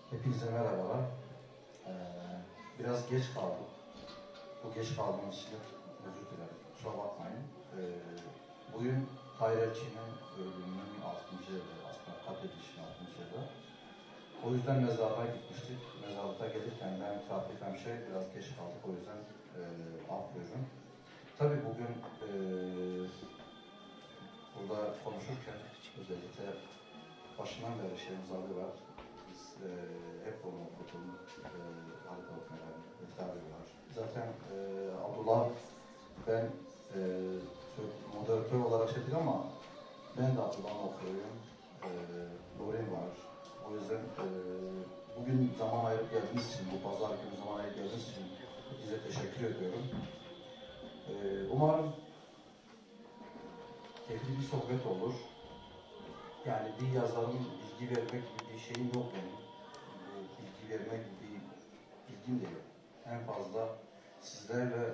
Hepinize merhabalar. Biraz geç kaldım. Bu geç kaldığım için özür dilerim. Kusura bakmayın. Bugün Tahir Elçi'nin ölümünün 6. yılı, aslında katledilişinin 6. yılı. O yüzden mezarlığa gitmiştik. Mezarlığa gelirken ben trafik hemşire biraz geç kaldık. O yüzden af buyurun. Tabii bugün burada konuşurken özellikle başından beri şeyimiz adı var. Biz hep onu okudum. Harika okumalarını, tabi var. Zaten Abdullah, ben moderatör olarak şey değil ama ben de Abdullah'ı okuyorum. Lorin var. O yüzden bugün zaman ayırıp geldiğiniz için, bu pazar günü zaman ayırıp geldiğiniz için size teşekkür ediyorum. Umarım keyifli bir sohbet olur. Yani bir yazarın bilgi vermek gibi bir şeyim yok benim. Bilgi vermek gibi bir bilgim de yok. En fazla sizlerle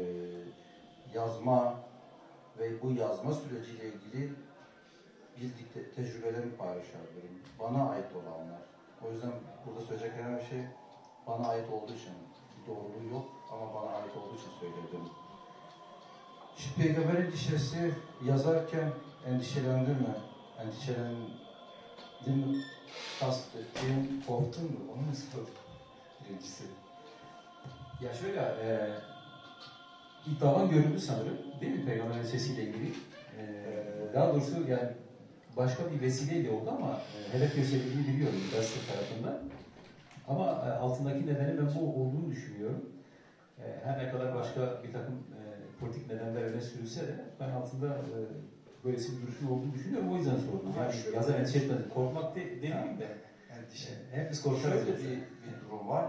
yazma ve bu yazma süreciyle ilgili bir tecrübelerimi paylaşabilirim. Bana ait olanlar. O yüzden burada söyleyeceklerim her şey bana ait olduğu için, bir doğruluğu yok ama bana ait olduğu için söyledim. Şu Peygamber endişesi yazarken endişelendin mi? Endişelendin mi? Kastettiğin, korktun mu? Onu mu sordun? Birincisi. Ya şöyle, ilk davan görüldü sanırım, değil mi Peygamberin sesiyle ilgili? Daha doğrusu yani başka bir vesileyle oldu ama hedef gösterildiğini biliyorum gazete tarafından. Ama altındaki nedeni ben bu olduğunu düşünüyorum. Her ne kadar başka bir takım politik nedenler öne sürülse de ben altında böylesi bir duruşun olduğunu düşünüyorum. O yüzden sordum. Yani yazar endişe etmedi. Korkmak demeyeyim de. Hepimiz korkarız. Şöyle bir durum var.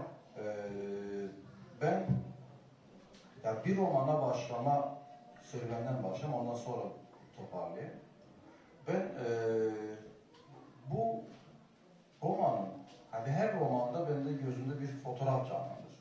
Ben ya bir romana başlama serüvenden başlayayım, ondan sonra toparlayayım. Ben bu romanın, hani her romanda bende gözümde bir fotoğraf canlanır.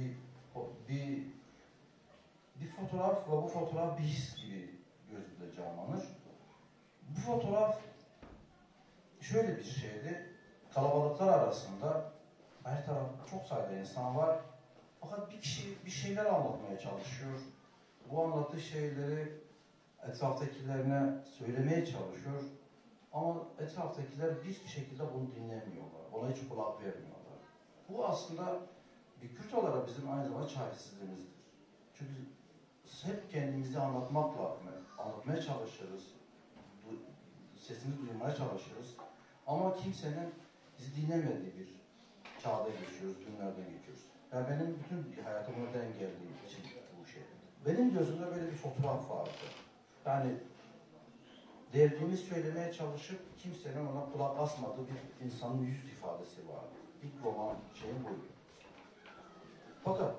Bir fotoğraf ve bu fotoğraf bir his gibi gözümde canlanır. Bu fotoğraf şöyle bir şeydi. Kalabalıklar arasında her taraf çok sayıda insan var. Fakat bir kişi bir şeyler anlatmaya çalışıyor. Bu anlattığı şeyleri etraftakilerine söylemeye çalışıyor. Ama etraftakiler bir şekilde bunu dinlemiyorlar. Ona hiç kulak vermiyorlar. Bu aslında bir Kürt olarak bizim aynı zamanda çaresizliğimizdir. Çünkü hep kendimizi anlatmaya çalışırız. Sesimizi duymaya çalışırız. Ama kimsenin bizi dinlemediği bir çağda geçiyoruz, günlerde geçiyoruz. Yani benim bütün hayatım oradan geldiği için bu şey. Benim gözümde böyle bir fotoğraf vardı. Yani derdimi söylemeye çalışıp kimsenin ona kulak asmadığı bir insanın yüz ifadesi vardı. İlk roman şeyim buydu. Fakat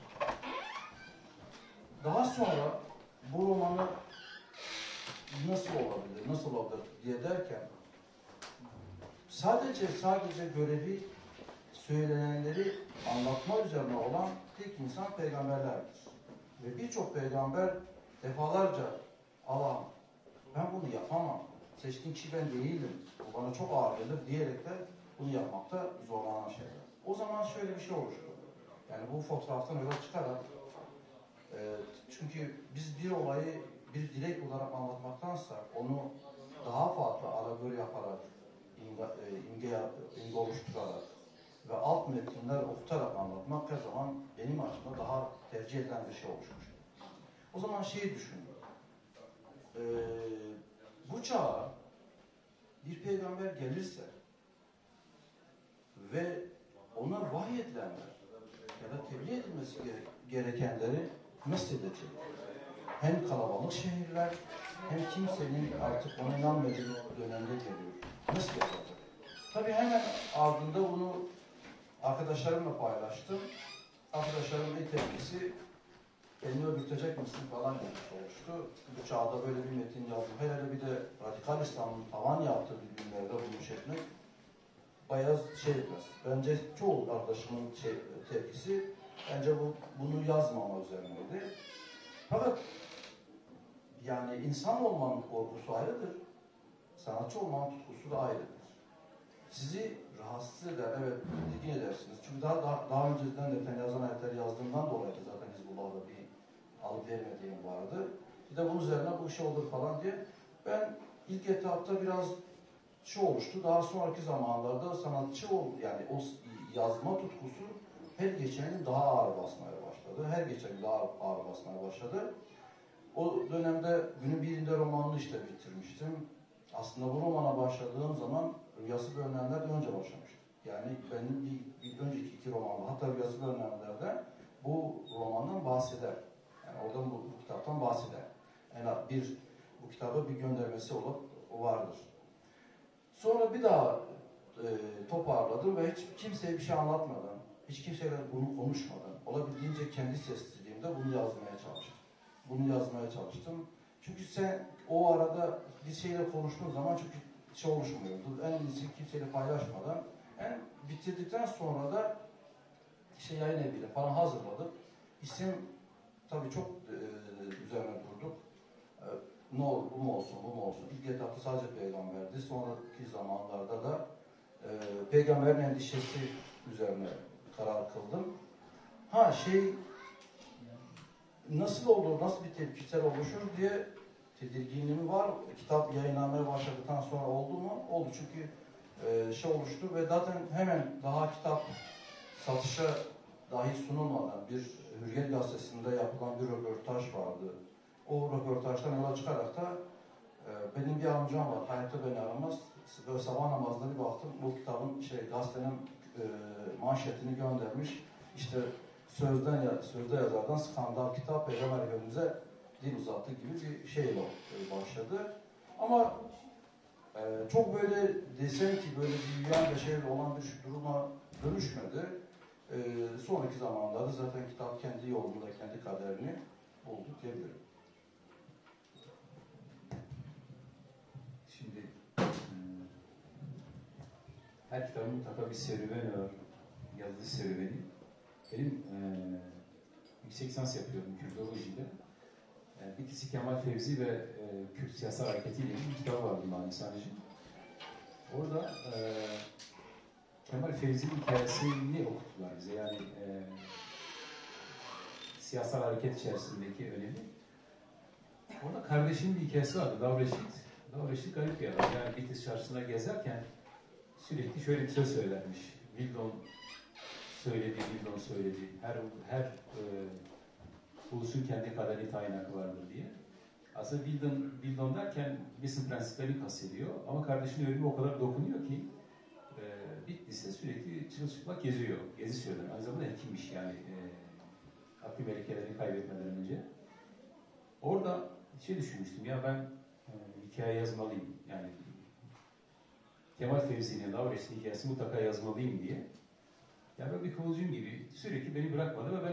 daha sonra bu romanı nasıl olabilir diye derken sadece görevi söylenenleri anlatma üzerine olan tek insan peygamberlerdir. Ve birçok peygamber defalarca Allah ben bunu yapamam, seçtiğim kişi ben değilim, bu bana çok ağır gelir diyerek de bunu yapmakta zorlanan şeyler. O zaman şöyle bir şey oluştu. Yani bu fotoğraftan yola çıkarak çünkü biz bir olayı bir dilek olarak anlatmaktansa onu daha farklı alegori yaparak, imge oluşturarak ve alt metinler okutarak anlatmak her zaman benim açımdan daha tercih edilen bir şey oluşmuş. O zaman şeyi düşündüm. Bu çağa bir peygamber gelirse ve ona vahyedilenler ya da tebliğ edilmesi gerekenleri nasıl edecek? Hem kalabalık şehirler hem kimsenin artık ona inanmadığı dönemde geliyor. Nasıl yapacak? Tabii hemen ardında bunu arkadaşlarımla paylaştım. Arkadaşlarımın ilk tepkisi beni öldürecek misin falan demiş olmuştu. Bu çağda böyle bir metin yazdım. Hele bir de radikal İslam'ın tavan yaptığı bir günlerde bunu çekmek bayağı şey etmez. Bence çoğu arkadaşımın tepkisi bence bunu yazmama üzerineydi. Fakat yani insan olmanın korkusu ayrıdır. Sanatçı olmanın tutkusu da ayrıdır. sizi rahatsız eder, evet, tedirgin edersiniz. Çünkü daha önceden de Fenyazan ayetleri yazdığımdan dolayı da zaten Hizbullah'da bir alıp vermediğim vardı. Bir de bunun üzerine bu iş olur falan diye. Ben ilk etapta biraz oluştu. Daha sonraki zamanlarda sanatçı yani o yazma tutkusu her geçen gün daha ağır basmaya başladı. Her geçen gün daha ağır basmaya başladı. O dönemde günün birinde romanını işte bitirmiştim. Aslında bu romana başladığım zaman Rüyası Bölünenler'den önce başlamıştım. Yani benim bir önceki 2 romanım, hatta Rüyası Bölünenler'de bu romandan bahseder. Yani oradan bu kitaptan bahseder. En az bu kitaba bir göndermesi vardır. Sonra bir daha toparladım ve hiç kimseye bir şey anlatmadan, hiç kimseyle bunu konuşmadan, olabildiğince kendi sessizliğimde bunu yazmaya çalıştım. Çünkü sen o arada bir şeyle konuştuğun zaman çünkü şey oluşmuyordu. En iyisi kimseyle paylaşmadan, bitirdikten sonra da yayın eviyle falan hazırladık. İsim tabii çok üzerine durduk. Ne olur, bu mu olsun, bu mu olsun. İlk etapta sadece peygamberdi. Sonraki zamanlarda da peygamberin endişesi üzerine karar kıldım. Nasıl olur, nasıl bir tepkisel oluşur diye tedirginliğim var. Kitap yayınlanmaya başladıktan sonra oldu mu? Oldu çünkü oluştu ve zaten hemen daha kitap satışa dahi sunulmadan bir Hürriyet Gazetesi'nde yapılan bir röportaj vardı. O röportajdan yola çıkarak da benim bir amcam var, hayatta beni aramaz. Böyle sabah namazında bir baktım, bu kitabın gazetenin manşetini göndermiş. İşte sözde yazardan skandal kitap Peygamber Efendimiz'e dil uzattı gibi bir şeyle başladı. Ama çok böyle desem ki böyle büyüyen ve şeyle olan bir duruma dönüşmedi. Sonraki zamanlarda zaten kitap kendi yolunda, kendi kaderini buldu diyebilirim. Şimdi her kitabın mutlaka bir serüveni var. Yazılı serüveni. Benim yüksek lisans yapıyorum Kürtolojide. Bir Kemal Fevzi ve Kürt Siyasal Hareketi ile bir kitabı vardı Mani Sanıcı'nın. Orada Kemal Fevzi'nin hikayesini okuttular bize. Yani siyasal hareket içerisindeki önemi. Orada kardeşinin bir hikayesi vardı. Davreşit garip bir adam. Yani Bitlis çarşısına gezerken sürekli şöyle bir söz söylermiş. Vildon söyledi. Her ulusun kendi kaderi tayin hakkı vardır diye. Aslında Vildon derken Wilson prensiplerini kastediyor. Ama kardeşinin ölümü o kadar dokunuyor ki Bitlis'te sürekli çırılçıplak geziyor. Gezi söylüyor. Aynı zamanda hekimmiş yani akli melekelerini kaybetmeden önce. Orada düşünmüştüm ya ben hikaye yazmalıyım. Yani Kemal Fevzi'nin, Lavreş'in hikayesini mutlaka yazmalıyım diye. Yani ben bir kıvılcım gibi sürekli beni bırakmadı ve ben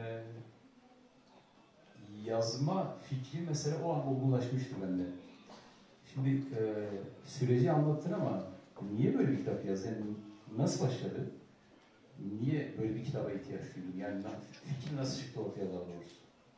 yazma fikri mesela o an olgunlaşmıştı bende. Şimdi süreci anlattın ama niye böyle bir kitap yazdın? Yani nasıl başladı? Niye böyle bir kitaba ihtiyaç duydun? Yani fikir nasıl çıktı ortaya daha doğrusu?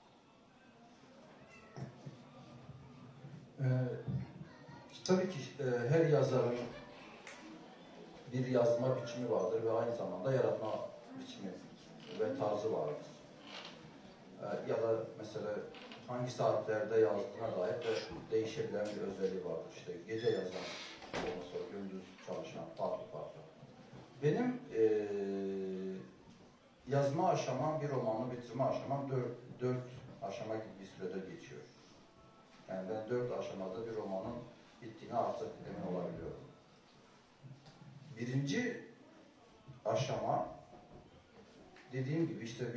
Tabii ki her yazarın bir yazma biçimi vardır ve aynı zamanda yaratma biçimi ve tarzı vardır. Ya da mesela hangi saatlerde yazdığına dair de değişebilen bir özelliği vardır. İşte gece yazan, ondan sonra gündüz çalışan, farklı. Benim yazma aşamam, bir romanı bitirme aşamam 4 aşama gibi bir sürede geçiyor. Yani ben 4 aşamada bir romanın bittiğine artık emin olabiliyorum. Birinci aşama dediğim gibi işte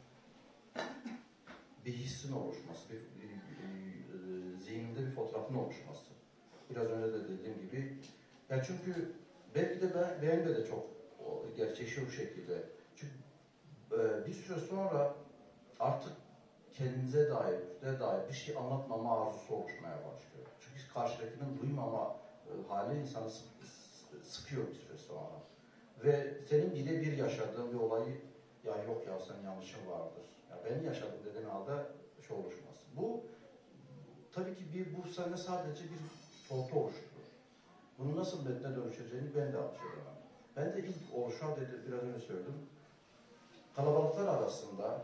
bir hissin oluşması, zihnimde bir fotoğrafın oluşması. Biraz önce de dediğim gibi. Yani çünkü belki de benim de çok gerçekçi bu şekilde. Çünkü bir süre sonra artık kendinize dair bir şey anlatmama arzusu oluşmaya başlıyor. Çünkü karşıdakinin duymama hali insanı sıkıyor bir süre sonra. Ve senin birebir yaşadığın bir olayı ya yok ya senin yanlışın vardır. Ya ben yaşadım dediğin halde oluşması. Bu tabii ki bu sende sadece bir tortu oluşturur. bunun nasıl metne dönüşeceğini ben de anlatıyorum. Ben de ilk oluşan dedi, biraz önce söyledim. Kalabalıklar arasında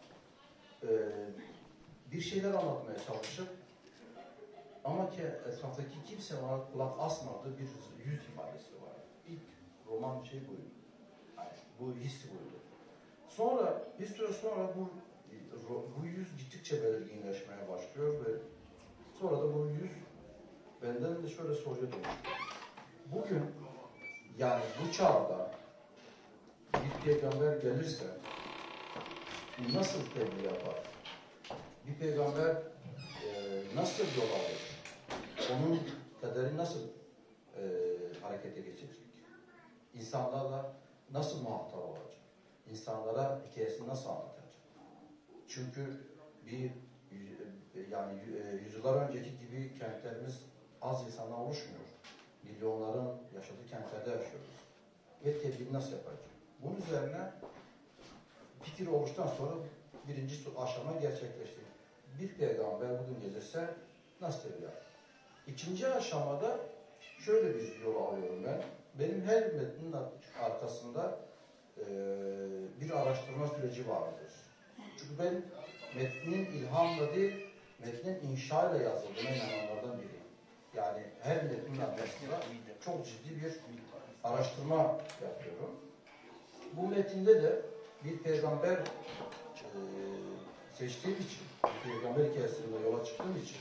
bir şeyler anlatmaya çalışıp ama ki etraftaki kimse ona kulak asmadığı bir yüz ifadesi var. İlk roman şey buydu. Yani bu hissi buydu. Sonra bir süre sonra bu yüz gittikçe belirginleşmeye başlıyor ve sonra da bu yüz benden de şöyle soruya dönüşüyor. Bugün yani bu çağda bir peygamber gelirse nasıl tebliğ yapar? Bir peygamber nasıl yol alır? Onun kaderi nasıl harekete geçecek? İnsanlarla nasıl muhatap olacak? İnsanlara hikayesini nasıl anlatacak? Çünkü yani yüzyıllar önceki gibi kentlerimiz az insanla oluşmuyor. Milyonların yaşadığı kentlerde yaşıyoruz. Ve tebliğ nasıl yapacak? Bunun üzerine fikir oluştan sonra birinci aşama gerçekleşti. Bir peygamber bugün gelirse nasıl tebliğ yapar? İkinci aşamada şöyle bir yol alıyorum ben. Benim her metnin arkasında bir araştırma süreci vardır. Çünkü ben metnin ilhamla değil, metnin inşayla yazıldığına inananlardan biriyim. Yani her metnin arkasında çok ciddi bir araştırma yapıyorum. Bu metinde de bir peygamber seçtiğim için, bir peygamber hikayesinde yola çıktığım için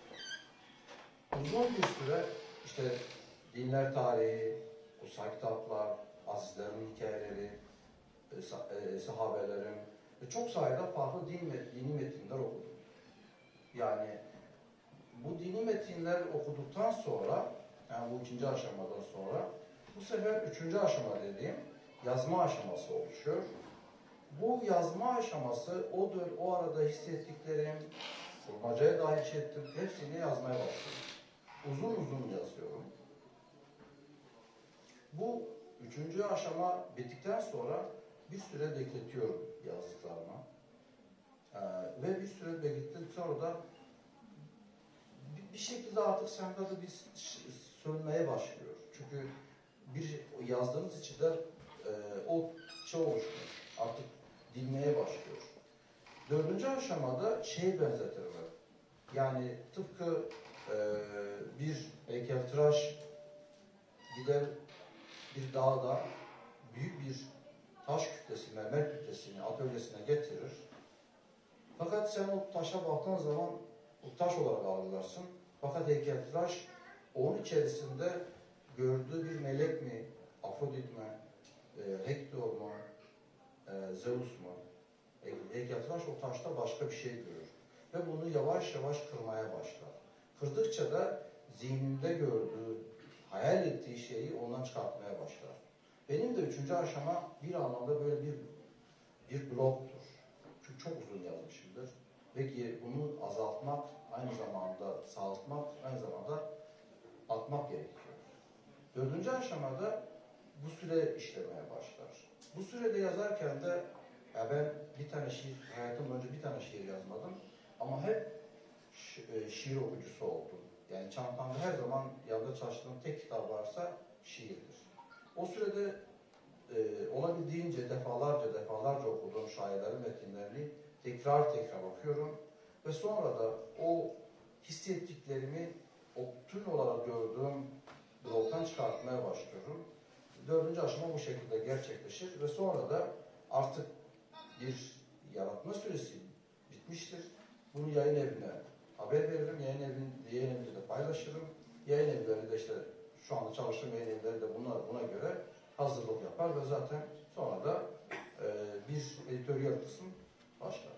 uzun bir süre işte dinler tarihi, kutsal kitaplar, azizlerin hikayeleri, sahabelerin ve çok sayıda farklı dini metinler okudum. Yani bu dini metinler okuduktan sonra, yani bu ikinci aşamadan sonra, bu sefer üçüncü aşama dediğim yazma aşaması oluşuyor. Bu yazma aşaması o arada hissettiklerim, kurmacaya dahil ettim, hepsini yazmaya başladım. Uzun uzun yazıyorum. Bu üçüncü aşama bittikten sonra bir süre bekletiyorum yazdıklarıma. Ve bir süre beklettikten sonra da bir şekilde artık sende de bir sönmeye başlıyor. Çünkü bir yazdığınız içinde o şey oluşmuyor. Artık dinmeye başlıyor. Dördüncü aşamada benzetirim. Yani tıpkı bir heykeltıraş gider bir dağda büyük bir taş kütlesi, mermer kütlesini atölyesine getirir. Fakat sen o taşa baktığın zaman o taş olarak algılarsın. Fakat heykeltıraş onun içerisinde gördüğü bir melek mi, Afrodit mi, Hektor mu, Zeus mu? Heykeltıraş o taşta başka bir şey görür. Ve bunu yavaş yavaş kırmaya başlar. Kırdıkça da zihninde gördüğü, hayal ettiği şeyi ondan çıkartmaya başlar. Benim de üçüncü aşama bir anlamda böyle bir bloktur. Çünkü çok uzun yazmışımdır. Ve bunu azaltmak, aynı zamanda sağaltmak, aynı zamanda atmak gerekiyor. Dördüncü aşamada bu süre işlemeye başlar. Bu sürede yazarken de ben bir tane hayatım boyunca bir tane şiir yazmadım. Ama hep şiir okuyucusu oldum. Yani çantamda her zaman yanında çalıştığım tek kitap varsa şiirdir. O sürede olabildiğince defalarca okuduğum şairlerin metinlerini tekrar okuyorum. Ve sonra da o hissettiklerimi o tüm olarak gördüğüm bloktan çıkartmaya başlıyorum. Dördüncü aşama bu şekilde gerçekleşir ve sonra da artık bir yaratma süresi bitmiştir. Bunu yayın evine haber veririm, yayın evinde de paylaşırım. Yayın evleri de işte şu anda çalıştığım yayın evleri de buna göre hazırlık yapar ve zaten sonra da bir editoryal kısım başlar.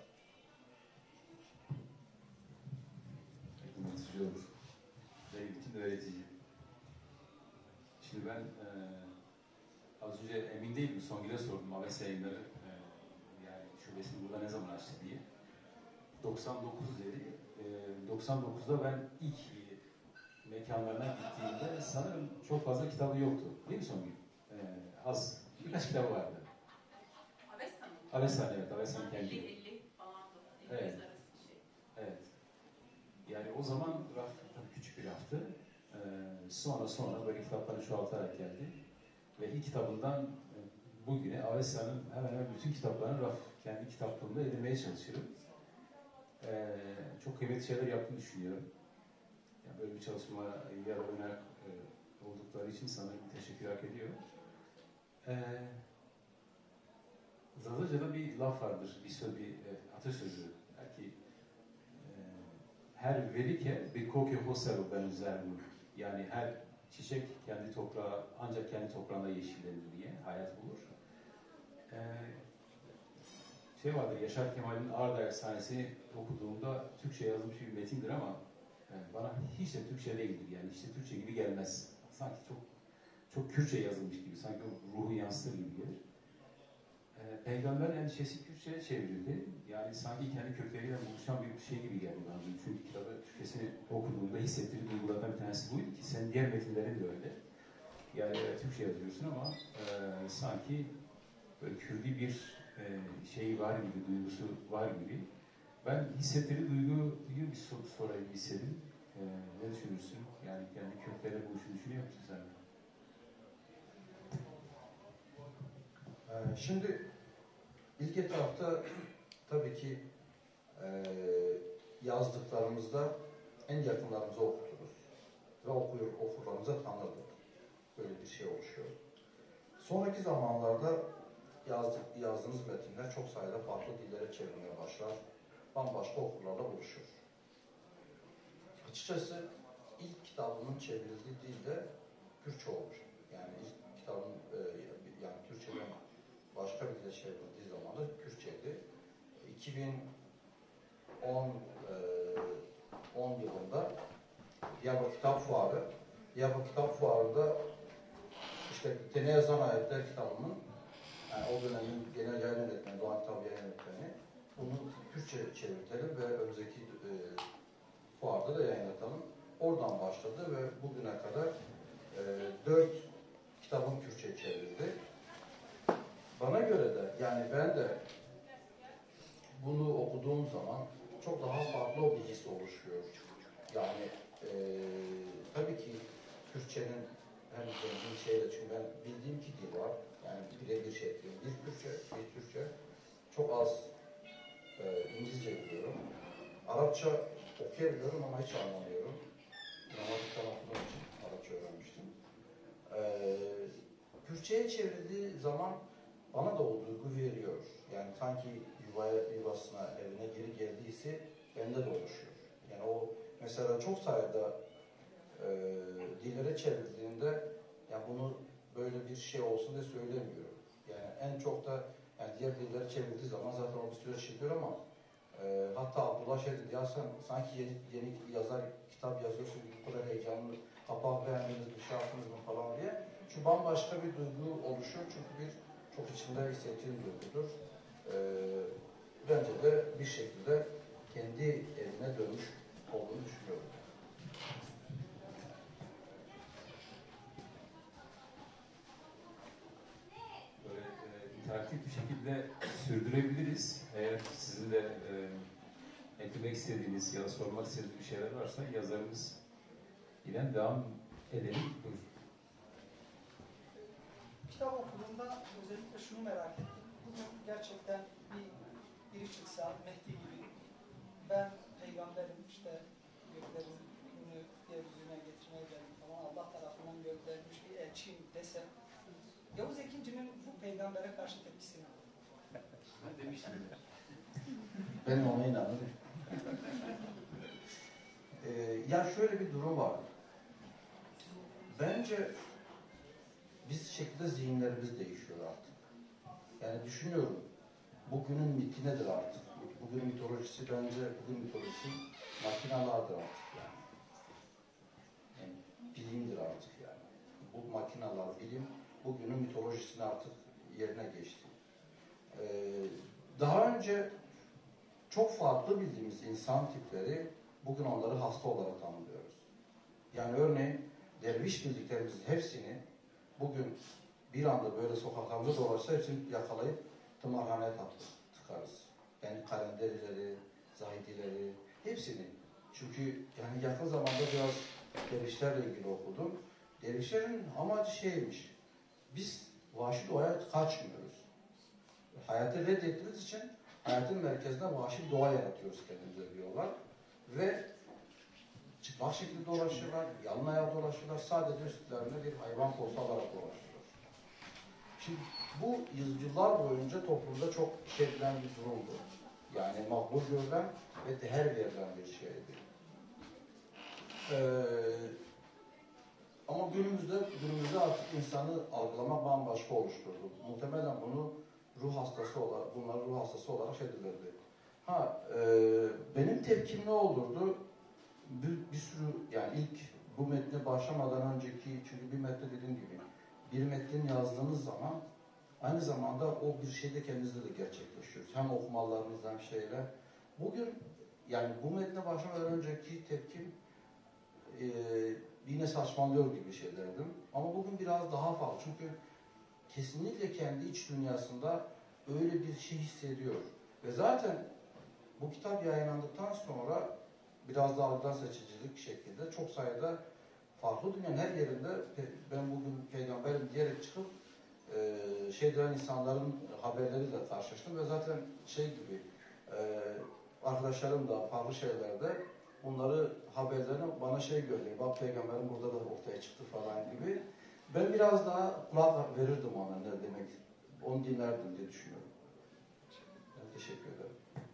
Aydınlatıcı olur. Benim için de öğretici. Şimdi ben az önce emin değilim, Songül'e sordum Aves Yayınları yani şubesini burada ne zaman açtı diye. 99 dedi. 99'da ben ilk mekanlarına gittiğimde sanırım çok fazla kitabı yoktu. Değil mi Songül? Az. Birkaç kitabı vardı. Avestan mı? Avestan, evet. Avestan kendi. 50 falandı. Evet. Arası bir şey. Evet. Yani o zaman raf tabii küçük bir raftı. Sonra böyle kitapları çoğaltarak geldi. Ve ilk kitabından bugüne Avesta'nın hemen hemen bütün kitaplarını kendi kitaplığımda edinmeye çalışıyorum. Çok kıymetli şeyler yaptığını düşünüyorum. Yani böyle bir çalışmaya öner oldukları için sanırım teşekkür hak ediyor. Zazaca'da bir laf vardır, bir atasözü. Belki her velike bir koke hoseru ben üzerine. Yani her çiçek kendi toprağı, ancak kendi toprağında yeşillenir diye hayat bulur. Vardır, Yaşar Kemal'in Ağrı Efsanesi'ni okuduğumda Türkçe yazılmış bir metindir ama bana hiç de Türkçe değildir. Yani hiç de Türkçe gibi gelmez. Sanki çok Kürtçe yazılmış gibi, sanki o ruhu yansıtır gibi gelir. Peygamberin endişesi Kürtçe'ye çevrildi. Yani sanki kendi kökleriyle buluşan bir şey gibi geldi bana. Çünkü kitabı Türkçesini okuduğumda hissettiğim duygulardan bir tanesi buydu ki sen diğer metinlerin de öyle. Yani Türkçe yazıyorsun ama sanki böyle Kürdi bir şeyi var gibi, duygusu var gibi. Ben hissettiği duyguyu bir sorayım istedim. Ne düşünürsün? Yani kendi kökleriyle buluşu düşünüyor musun sen? Şimdi ilk etapta tabii ki yazdıklarımızda en yakınlarımıza okuturuz ve okurlarımıza tanırdık. Böyle bir şey oluşuyor. Sonraki zamanlarda yazdığınız metinler çok sayıda farklı dillere çevrilmeye başlar. Bambaşka okurlarla buluşur. Açıkçası ilk kitabımın çevrildiği dil de Kürtçe olmuş. Yani ilk kitabın yani Türkçeden başka bir dile çevrildiği zaman da Kürtçeydi. 2010 yılında Diyarbakır Kitap Fuarı'nda işte Deneye Zanayetler kitabının, yani o dönemin genel yayın yönetmeni, Doğan Kitap Yayın Yönetmeni, bunu Kürtçe çevirtelim ve önümüzdeki fuarda da yayınlatalım. Oradan başladı ve bugüne kadar 4 kitabım Kürtçe'ye çevrildi. Bana göre de, yani ben de bunu okuduğum zaman çok daha farklı bir his oluşuyor. Yani tabii ki Kürtçenin hem zengin şeyle, çünkü ben bildiğim iki dil var. Yani birebir şey diyorum. Bir Kürtçe, bir Türkçe. Çok az İngilizce biliyorum. Arapça okuyabiliyorum ama hiç anlamıyorum. Dramatikten okuduğum için Arapça öğrenmiştim. Kürtçe'ye çevrildiği zaman bana da o duygu veriyor. Yani sanki yuvasına, evine geri geldiyse bende de oluşuyor. Yani o mesela çok sayıda dillere çevrildiğinde, yani bunu böyle bir şey olsun diye söylemiyorum. Yani en çok da yani diğer dillere çevrildiği zaman zaten o bir süreç çekiyor ama hatta Abdullah şey dedi, ya sen sanki yeni yazar kitap yazıyorsun, bu kadar heyecanlı, kapağı beğendiniz, bir şey yaptınız mı falan diye. Şu bambaşka bir duygu oluşuyor çünkü çok içinde hissettiğim duygudur. Bence de bir şekilde kendi evine dönmüş olduğunu düşünüyorum. Böyle interaktif bir şekilde sürdürebiliriz. Eğer sizin de eklemek istediğiniz ya da sormak istediğiniz bir şeyler varsa yazarımız ile devam edelim. Buyurun. Kitap okulunda özellikle şunu merak ettim. Bugün gerçekten biri çıksa Mehdi gibi, ben peygamberim, işte göklerin günü yeryüzüne getirmeye geldim falan, Allah tarafından gönderilmiş bir elçiyim dese, Yavuz Ekinci'nin bu peygambere karşı tepkisi ne olur? Ben demiştim. Ben ona inanırım. Ya şöyle bir durum var. Bence biz şekilde zihinlerimiz değişiyor artık. Yani düşünüyorum, bugünün miti nedir artık? Bugünün mitolojisi bence, bugün mitolojisi makinalardır artık yani. Yani bilimdir artık yani. Bu makinalar, bilim, bugünün mitolojisini artık yerine geçti. Daha önce çok farklı bildiğimiz insan tipleri, bugün onları hasta olarak tanımlıyoruz. Yani örneğin derviş bildiklerimizin hepsini bugün bir anda böyle sokaklarımıza dolaşsa hepsini yakalayıp tımarhaneye tıkarız. Yani kalenderileri, zahidileri, hepsini. Çünkü yani yakın zamanda biraz dervişlerle ilgili okudum. Dervişlerin amacı şeymiş, biz vahşi doğaya kaçmıyoruz. Hayatı reddettiğimiz için hayatın merkezine vahşi bir doğa yaratıyoruz kendimize diyorlar. Ve çıplak şekilde dolaşıyorlar, yalın ayağa dolaşıyorlar, sadece üstlerinde bir hayvan postu alarak dolaşıyorlar. Şimdi bu yüzyıllar boyunca toplumda çok edilen bir durumdu. Yani makbul görülen ve değer verilen bir şeydi. Ama günümüzde artık insanı algılamak bambaşka oluşturdu. Muhtemelen bunu bunlar ruh hastası olarak edilirdi. Benim tepkim ne olurdu? Bir sürü, yani ilk bu metne başlamadan önceki, çünkü bir metne dediğim gibi, bir metnin yazdığınız zaman aynı zamanda o bir şeyde kendinizde de gerçekleşiyor. Hem okumalarınız hem şeyler. Bugün yani bu metne başlamadan önceki tepkim yine saçmalıyor gibi şeylerdim. Ama bugün biraz daha fazla. Çünkü kesinlikle kendi iç dünyasında öyle bir şey hissediyor. Ve zaten bu kitap yayınlandıktan sonra biraz daha algıdan seçicilik şeklinde çok sayıda farklı dünyanın her yerinde ben bugün peygamberim diyerek çıkıp insanların haberleriyle karşılaştım ve zaten gibi arkadaşlarım da farklı şeylerde bunları haberlerini bana gönderiyor. Bak peygamberim burada da ortaya çıktı falan gibi. Ben biraz daha kulak verirdim ona ne demek. Onu dinlerdim diye düşünüyorum. Ben teşekkür ederim.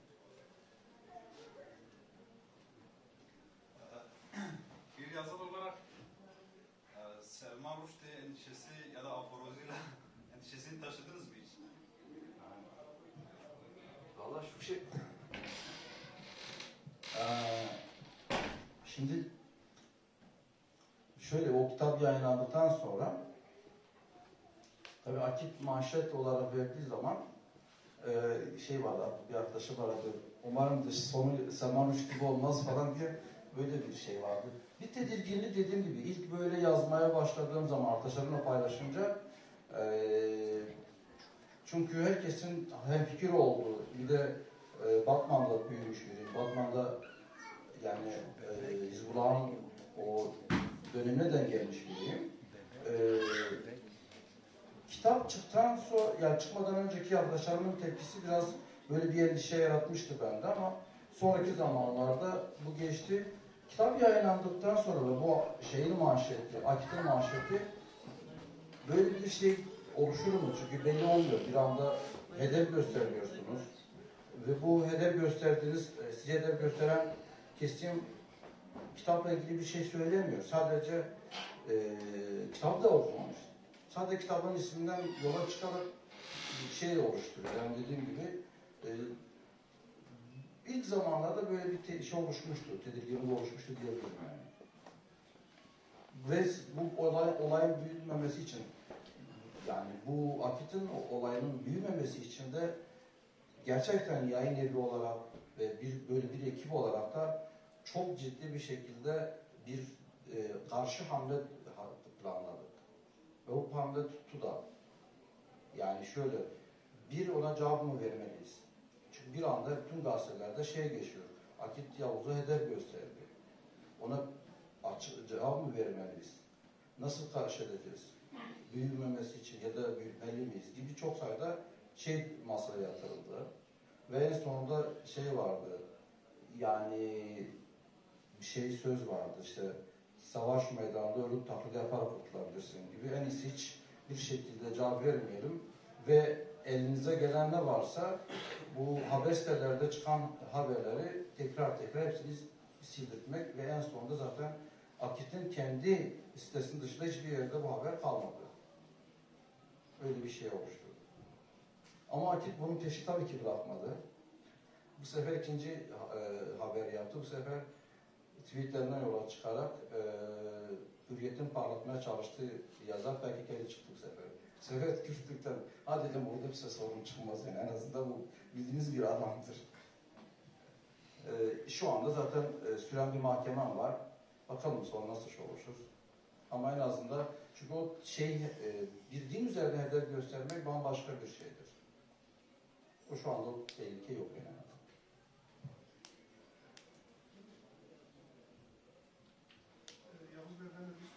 Bir yazar olarak Selman Rushdie endişesi ya da aforozuyla endişesini taşıdınız mı hiç? Vallahi şu şey... Şimdi şöyle o kitap yayınlandıktan sonra tabii akit manşet olarak verdiği zaman vardı, bir arkadaşım vardı. Umarım sonu Selman Rushdie gibi olmaz falan diye böyle bir şey vardı. Bir tedirginlik dediğim gibi ilk böyle yazmaya başladığım zaman arkadaşlarımla paylaşınca çünkü herkesin hemfikir olduğu, bir de Batman'da büyümüş biri. Batman'da yani Hizbullah'ın o dönemine de gelmiş biriyim. Kitap çıkmadan önceki arkadaşlarımın tepkisi biraz böyle bir endişe yaratmıştı bende ama sonraki zamanlarda bu geçti. Kitap yayınlandıktan sonra ve bu manşeti, Akit'in manşeti böyle bir şey oluşur mu? Çünkü belli olmuyor. Bir anda hedef gösteriyorsunuz. Ve bu hedef gösterdiğiniz, size hedef gösteren kesim kitapla ilgili bir şey söylemiyor. Sadece kitap da okumamış. Sadece kitabın isminden yola çıkarak bir şey oluşturuyor. Yani dediğim gibi ilk zamanlarda böyle bir şey oluşmuştu, tedirginlik oluşmuştu diyebilirim yani. Ve bu olayın büyütmemesi için, yani bu Akit'in olayının büyümemesi için de gerçekten yayın evi olarak ve böyle bir ekip olarak da çok ciddi bir şekilde bir karşı hamle planladık. Ve o hamle tuttu da. Yani şöyle, ona cevap mı vermeliyiz? Çünkü bir anda bütün gazetelerde geçiyor. Akit Yavuz'u hedef gösterdi. Ona cevap mı vermeliyiz? Nasıl karşı edeceğiz? Büyümemesi için ya da büyütmeli miyiz gibi çok sayıda masaya yatırıldı. Ve en sonunda vardı. Yani bir söz vardı işte savaş meydanında ölüm taklidi yaparak kurtulabilirsin gibi. En iyisi hiç bir şekilde cevap vermeyelim ve elinize gelen ne varsa bu haber sitelerde çıkan haberleri tekrar hepsini sildirtmek ve en sonunda zaten Akit'in kendi sitesinin dışında hiçbir yerde bu haber kalmadı. Öyle bir şey oluştu. Ama Akit bunun peşi tabii ki bırakmadı. Bu sefer ikinci haber yaptı. Bu sefer tweetlerinden yola çıkarak hürriyetin parlatmaya çalıştığı yazar belki kendi çıktı bu sefer. Bu sefer Kürtlükten, dedim orada bir sorun çıkmaz yani en azından bu bildiğiniz bir adamdır. Şu anda zaten süren bir mahkemem var. Bakalım sonra nasıl oluşur. Ama en azından çünkü o bir din üzerine hedef göstermek bambaşka bir şeydir. O şu anda o tehlike yok yani.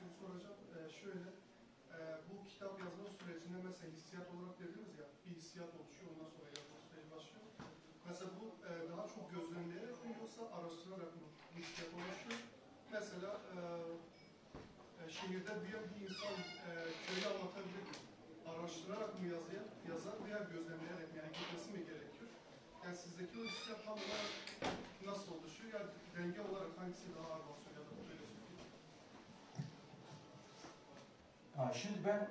şey soracağım. Şöyle, bu kitap yazma sürecinde mesela hissiyat olarak dediniz ya, bir hissiyat oluşuyor, ondan sonra yazma süreci başlıyor. Mesela bu daha çok gözlemleyerek mi yoksa araştırarak mı hissiyat oluşuyor? Mesela şehirde büyüyen bir insan köyü anlatabilir mi? Araştırarak mı yazar veya gözlemleyerek mi? Yani gitmesi mi gerekiyor? Yani sizdeki o hissiyat tam olarak nasıl oluşuyor? Yani denge olarak hangisi daha ağır basıyor ya da böyle söyleyeyim? Şimdi ben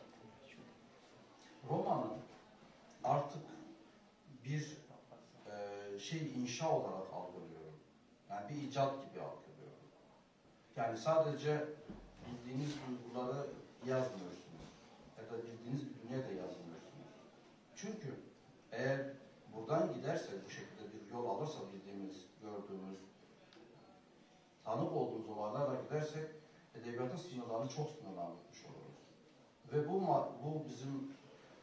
romanı artık bir inşa olarak algılıyorum. Yani bir icat gibi algılıyorum. Yani sadece bildiğiniz duyguları yazmıyorsunuz. Ya da bildiğiniz bir dünya da yazmıyorsunuz. Çünkü eğer buradan gidersek, bu şekilde bir yol alırsa bildiğimiz, gördüğümüz, tanık olduğumuz olaylarla gidersek edebiyatın sınırlarını çok sınırlandırmış oluruz. Ve bu bizim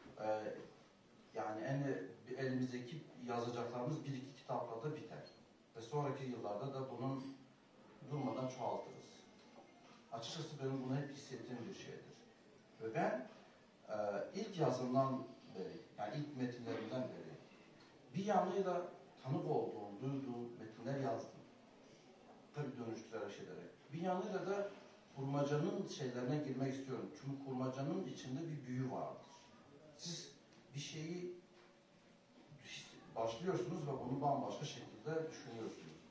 yani elimizdeki yazacaklarımız bir iki kitapla da biter. Ve sonraki yıllarda da bunun durmadan çoğaltırız. Açıkçası benim bunu hep hissettiğim bir şeydir. Ve ben ilk yazımdan beri, yani ilk metinlerimden beri bir yanıyla tanık olduğum, duyduğum metinler yazdım. Tabii dönüştürerek ederek. Bir yanıyla da kurmacanın şeylerine girmek istiyorum. Çünkü kurmacanın içinde bir büyü vardır. Siz bir şeyi başlıyorsunuz ve bunu bambaşka şekilde düşünüyorsunuz.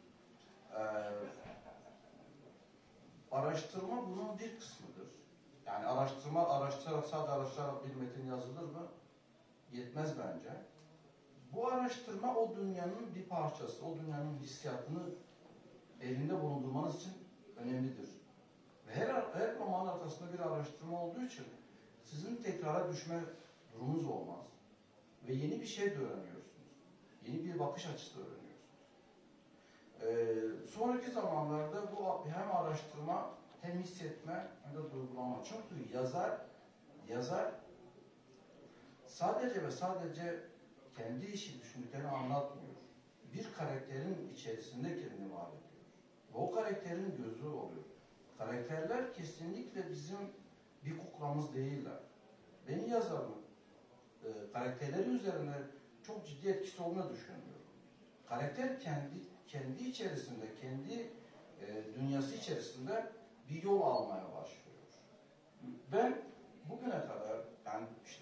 Araştırma bunun bir kısmıdır. Yani araştırarak sadece araştırarak bir metin yazılır mı? Yetmez bence. Bu araştırma o dünyanın bir parçası, o dünyanın hissiyatını elinde bulundurmanız için önemlidir. Ve her romanın arkasında bir araştırma olduğu için sizin tekrara düşme durumunuz olmaz. Ve yeni bir şey de öğreniyorsunuz. Yeni bir bakış açısı öğreniyorsunuz. Sonraki zamanlarda bu hem araştırma hem hissetme hem de duygulama. Çünkü yazar sadece ve sadece kendi işi düşündüklerini anlatmıyor. Bir karakterin içerisinde kendini var ediyor. Ve o karakterin gözü oluyor. Karakterler kesinlikle bizim bir kuklamız değiller. Beni yazarın karakterleri üzerine çok ciddi etkisi olduğunu düşünüyorum. Karakter kendi içerisinde, kendi dünyası içerisinde bir yol almaya başlıyor. Ben bugüne kadar yani işte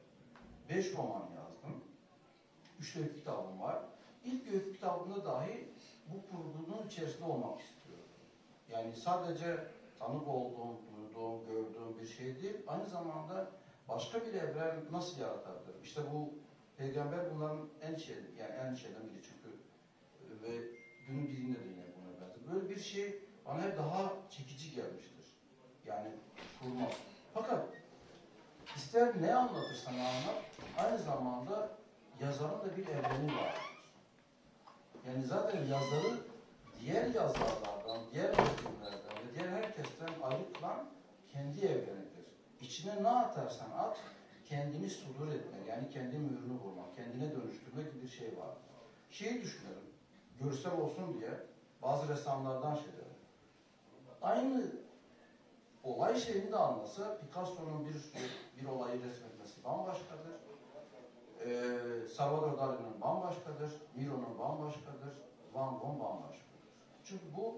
5 roman yazdım. 3 öykü kitabım var. İlk öykü kitabında dahi bu kurgunun içerisinde olmak istiyorum. Yani sadece tanık olduğum, duyduğum, gördüğüm bir şey değil, aynı zamanda başka bir evren nasıl yaratabilirim? İşte bu peygamber bunların en şeyden biri çünkü ve günün birinde de yine buna benzer. Böyle bir şey bana hep daha çekici gelmiştir. Yani kurmaz. Fakat ister ne anlatırsan anlat, aynı zamanda yazarın da bir evreni vardır. Yani zaten yazarı diğer yazarlardan, diğer metinlerden ve diğer herkesten ayrı kılan kendi evrenidir. İçine ne atarsan at, kendini sudur etmek, yani kendi mührünü vurmak, kendine dönüştürmek gibi bir şey var. Şeyi düşünelim, görsel olsun diye bazı ressamlardan şeyler. Aynı olay şeyini de anlasa, Picasso'nun bir olayı resmetmesi bambaşkadır. Salvador Dali'nin bambaşkadır, Miro'nun bambaşkadır, Van Gogh bambaşkadır. Çünkü bu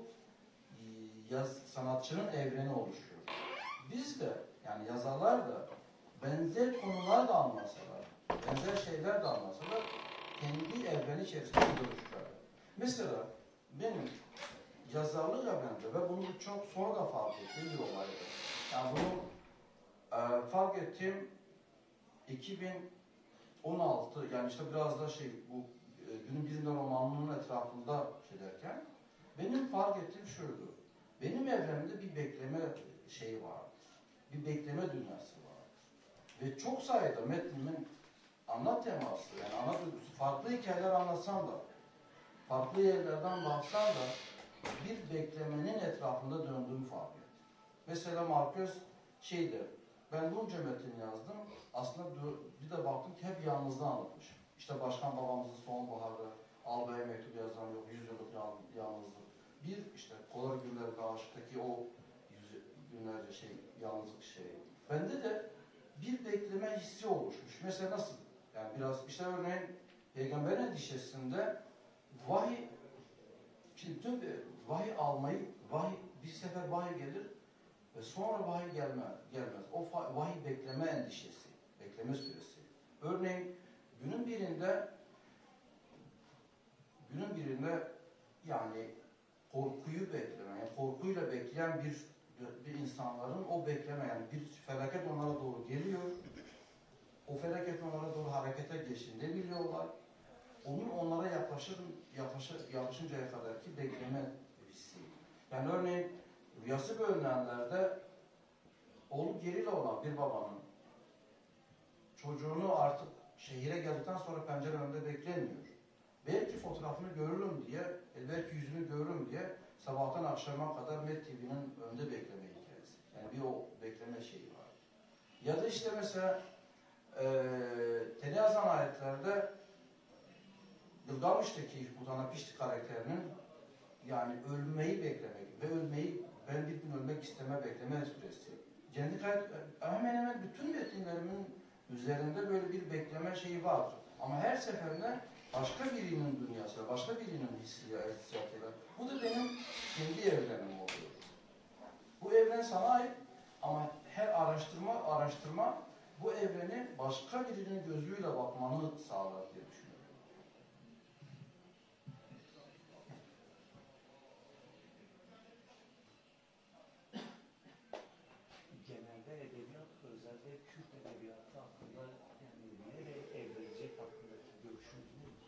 sanatçının evreni oluşuyor. Biz de, yani yazarlar da benzer konular da anlasalar, benzer şeyler de anlasalar, kendi evreni içerisinde dönüşürler. Mesela benim yazarlık evrenimde ve bunu çok sonra da fark ettiğim bir olaydı. Yani bunu fark ettiğim 2016, yani işte biraz da bu günün birinde romanının etrafında derken benim fark ettiğim şuydu. Benim evrenimde bir bekleme şeyi vardır. Bir bekleme dünyası vardır. Ve çok sayıda metnimin ana teması, yani ana duygusu, farklı hikayeler anlatsam da, farklı yerlerden baksam da bir beklemenin etrafında döndüğümü fark ettim. Mesela Marquez ben bunca metin yazdım, aslında bir de baktım ki hep yalnızlığı anlatmışım. İşte Başkan Babamızın Sonbaharı, Alba'ya mektup yazan yok, 100 yıllık yalnızlık. Bir işte Kolay Günler'de aşktaki o binlerce yalnızlık şeyi. Bende de bir bekleme hissi oluşmuş. Mesela nasıl? Yani biraz işte örneğin Peygamberin endişesinde vahiy, şimdi tüm vahiy almayı, bir sefer vahiy gelir ve sonra vahiy gelmez. O vahiy bekleme endişesi, bekleme süresi. Örneğin günün birinde yani korkuyu bekleme, yani korkuyla bekleyen bir insanların o bekleme, yani bir felaket onlara doğru geliyor. O felaket onlara doğru harekete geçtiğini biliyorlar. Onun onlara yaklaşıncaya kadar ki bekleme hissi. Yani örneğin rüyası bölünenlerde oğlu geriyle olan bir babanın çocuğunu artık şehire geldikten sonra pencere önünde beklemiyor. Belki fotoğrafını görürüm diye, belki yüzünü görürüm diye sabahtan akşama kadar Met TV'nin önünde bekleme hikayesi. Yani bir o bekleme şeyi var. Ya da işte mesela Teni yazan ayetlerde Gılgamış'taki Utanapişti karakterinin yani ölmeyi beklemek ve ben bir gün ölmek bekleme süresi. Cennet ayet hemen hemen bütün metinlerimin üzerinde böyle bir bekleme şeyi var. Ama her seferinde başka birinin dünyasıyla, başka birinin hissiyatıyla. Bu da benim kendi evrenim oluyor. Bu evren sana ait ama her araştırma bu evreni başka birinin gözüyle bakmanı sağlar diye düşünüyorum. Genelde edebiyat, özellikle Kürt edebiyatı hakkında yani nereye evrilecek hakkındaki görüşünüz nedir?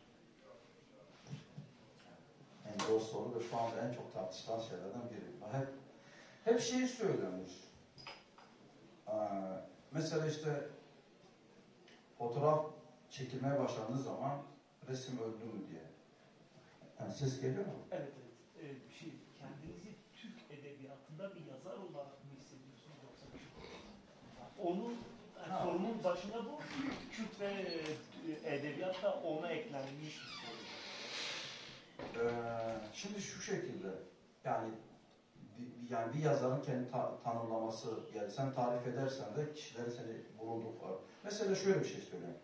En doğru soru ve şu anda en çok tartışılan şeylerden biri. Hep şey söylenir. Mesela işte fotoğraf çekilmeye başlandığı zaman resim öldü mü diye. Yani ses geliyor mu? Evet, evet. Kendinizi Türk edebiyatında bir yazar olarak mı hissediyorsunuz yoksa onun sorunun başına bu Kürt ve edebiyat da ona eklenmiş bir soru. Şimdi şu şekilde yani bir yazarın kendi tanımlaması, yani sen tarif edersen de kişilerin seni bulunduk var. Mesela şöyle bir şey söyleyeyim.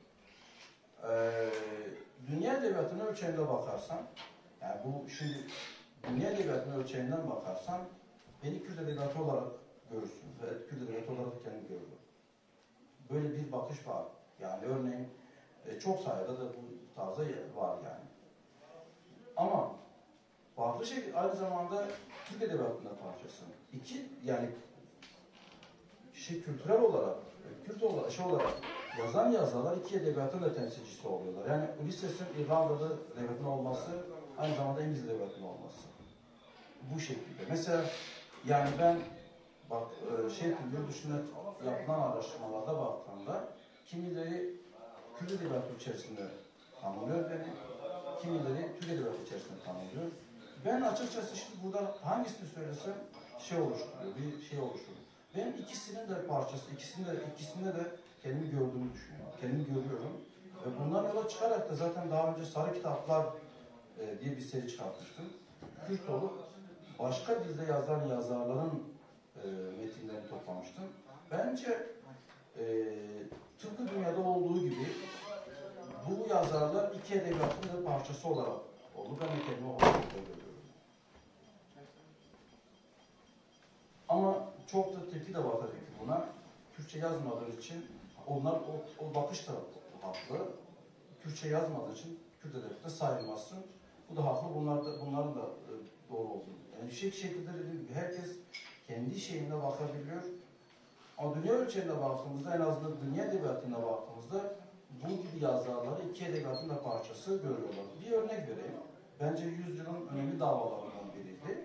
Dünya edebiyatının ölçeğinde bakarsan, yani bu şimdi dünya edebiyatının ölçeğinden bakarsan beni Kürt edebiyatı olarak görürsün ve Kürt edebiyatı olarak kendimi görürüm. Böyle bir bakış var. Yani örneğin çok sayıda da bu tarzda var yani. Ama farklı şey aynı zamanda Türk edebiyatında parçası. Yani kültürel olarak, Kürt olarak yazan yazarlar iki edebiyatın da temsilcisi oluyorlar. Yani Ulysses'in İrlandalı edebiyatının olması, aynı zamanda İngiliz edebiyatının olması. Bu şekilde. Mesela yani ben yurt dışında yapılan araştırmalarda baktığımda kimileri Kürt edebiyatı içerisinde tanımlıyor beni, kimileri Türk edebiyatı içerisinde tanımlıyor. Ben açıkçası şimdi burada hangisini söylesem bir şey oluşturuyor. Ben ikisinin de parçası, ikisinde de kendimi gördüğümü düşünüyorum. Kendimi görüyorum. Ve bundan yola çıkarak da zaten daha önce Sarı Kitaplar diye bir seri çıkartmıştım. Kürt olup başka dilde yazan yazarların metinlerini toplamıştım. Bence tıpkı dünyada olduğu gibi bu yazarlar iki edebiyatın da parçası olarak oldu. Ben de kendimi olarak görüyorum. Ama çok da tepki de var tabii ki buna. Kürtçe yazmadığı için onlar o bakış da haklı. Kürtçe yazmadığı için Kürt edebiyatı sayılması. Bu da haklı. Bunların da doğru olduğunu. Yani bir şekilde dediğim gibi herkes kendi şeyine bakabiliyor. Ama dünya ölçeğine baktığımızda, en azından dünya edebiyatına baktığımızda bu gibi yazarları iki edebiyatın da parçası görüyorlar. Bir örnek vereyim. Bence yüzyılın önemli davalarından biriydi.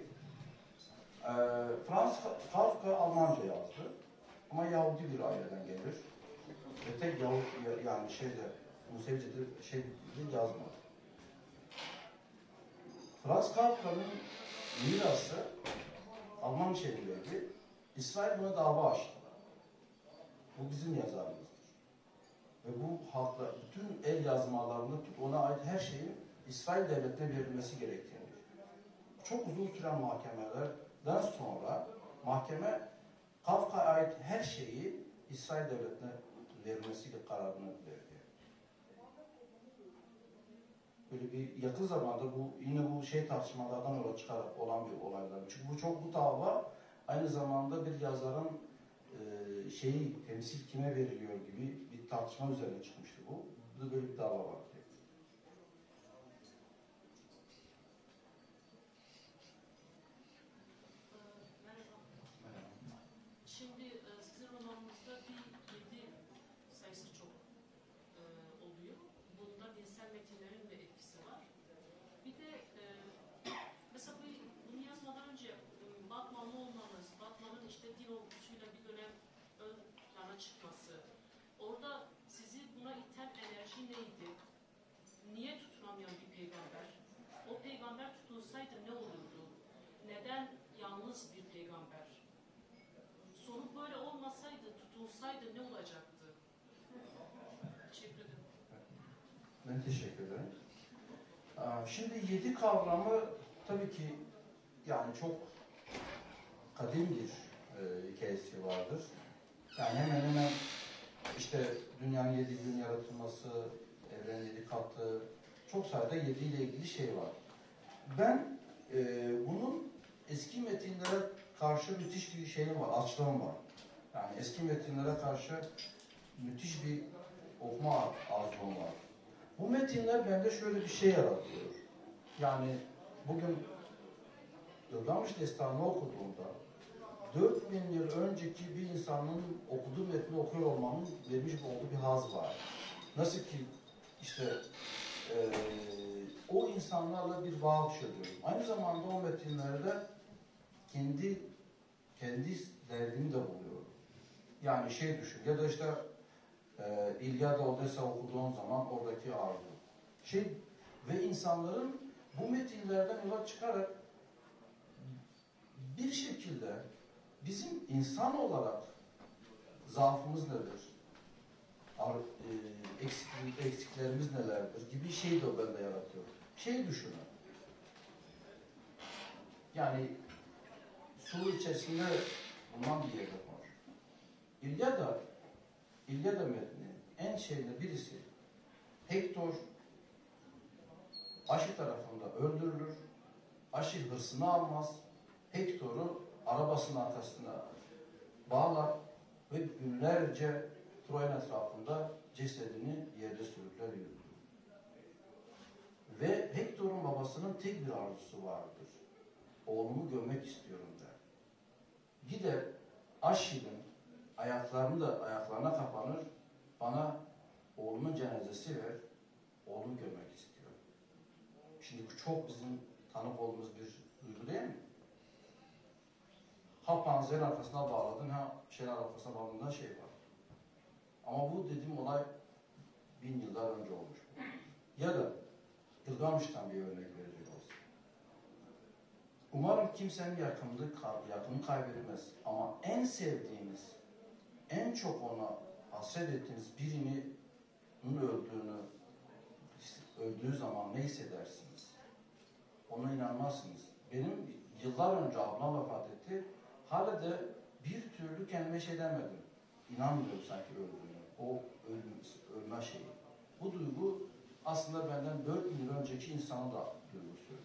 Franz Kafka Almanca yazdı. Ama Yahudi bir aileden gelir. Ve tek Yahudi yani Musevice'de yazmadı. Franz Kafka'nın mirası Alman çevirileri İsrail buna dava açtı. Bu bizim yazarımızdır. Ve bu halkla bütün el yazmalarında ona ait her şeyin İsrail devletine verilmesi gerektiğini. Çok uzun süren mahkemelerden sonra mahkeme Kafka'ya ait her şeyi İsrail devletine vermesiyle kararını verdi. Böyle bir yakın zamanda yine bu tartışmalardan yola çıkarak olan bir olaylar. Çünkü bu dava aynı zamanda bir yazarın temsil kime veriliyor gibi bir tartışma üzerine çıkmıştı bu. Bu da böyle bir dava vardı. Şimdi sizin romanınızda bir 7 sayısı çok oluyor. Bunda dinsel metinlerin de etkisi var. Bir de mesela bunu yazmadan önce Batmanlı olmanız, Batman'ın işte din olgusuyla bir dönem ön plana çıkması, orada sizi buna iten enerji neydi? Niye tutunamayan bir peygamber? O peygamber tutunsaydı ne olurdu? Neden yalnız bir peygamber? Soru böyle olmasaydı, tutunsaydı ne olacaktı? Teşekkür ederim. Ben teşekkür ederim. Şimdi 7 kavramı tabii ki yani çok kadim bir hikayesi vardır. Yani hemen hemen işte dünyanın 7 gün yaratılması, evrenin 7 katı, çok sayıda 7 ile ilgili şey var. Ben bunun eski metinlere karşı müthiş bir şeyim var, açlığım var. Yani eski metinlere karşı müthiş bir okuma arzum var. Bu metinler bende şöyle bir şey yaratıyor. Yani bugün Gılgamış Destanı'nı okuduğumda 4000 yıl önceki bir insanın okuduğu metni okuyor olmanın vermiş olduğu bir haz var. Nasıl ki işte o insanlarla bir bağ yaşıyorum. Aynı zamanda o metinlerde kendi derdimi de buluyorum. Yani düşün ya da işte İlyada Odessa okuduğun zaman oradaki arzu. Ve insanların bu metinlerden yola çıkarak bir şekilde bizim insan olarak zaafımız nedir? Eksiklerimiz nelerdir gibi de o bende yaratıyor. Düşünün. Yani su içerisinde bulunan bir yerde var. İlyada metni en birisi Hektor Aşil tarafında öldürülür. Aşil hırsını almaz. Hektor'u arabasının arkasına bağlar ve günlerce Troya'nın etrafında cesedini yerde sürükler yürür. Ve Hektor'un babasının tek bir arzusu vardır. Oğlumu gömmek istiyorum der. Gider Aşil'in ayaklarına kapanır, bana oğlumun cenazesi ver, oğlumu gömmek istiyor. Şimdi bu çok bizim tanık olduğumuz bir duygu değil mi? Ha panzerin arkasına bağladın, ha arkasına bağladığında var. Ama bu dediğim olay 1000 yıllar önce olmuş. Ya da Gılgamış'tan bir örnek verecek olsun. Umarım kimsenin yakını kaybetmez. Ama en sevdiğiniz, en çok ona hasret ettiğiniz birinin öldüğü zaman ne hissedersiniz? Ona inanmazsınız. Benim yıllar önce ablam vefat etti. Hala da bir türlü kendime demedim. İnanmıyorum sanki öldüğünü. O ölme şeyi. Bu duygu aslında benden 4000 yıl önceki insanın da duygusuydu.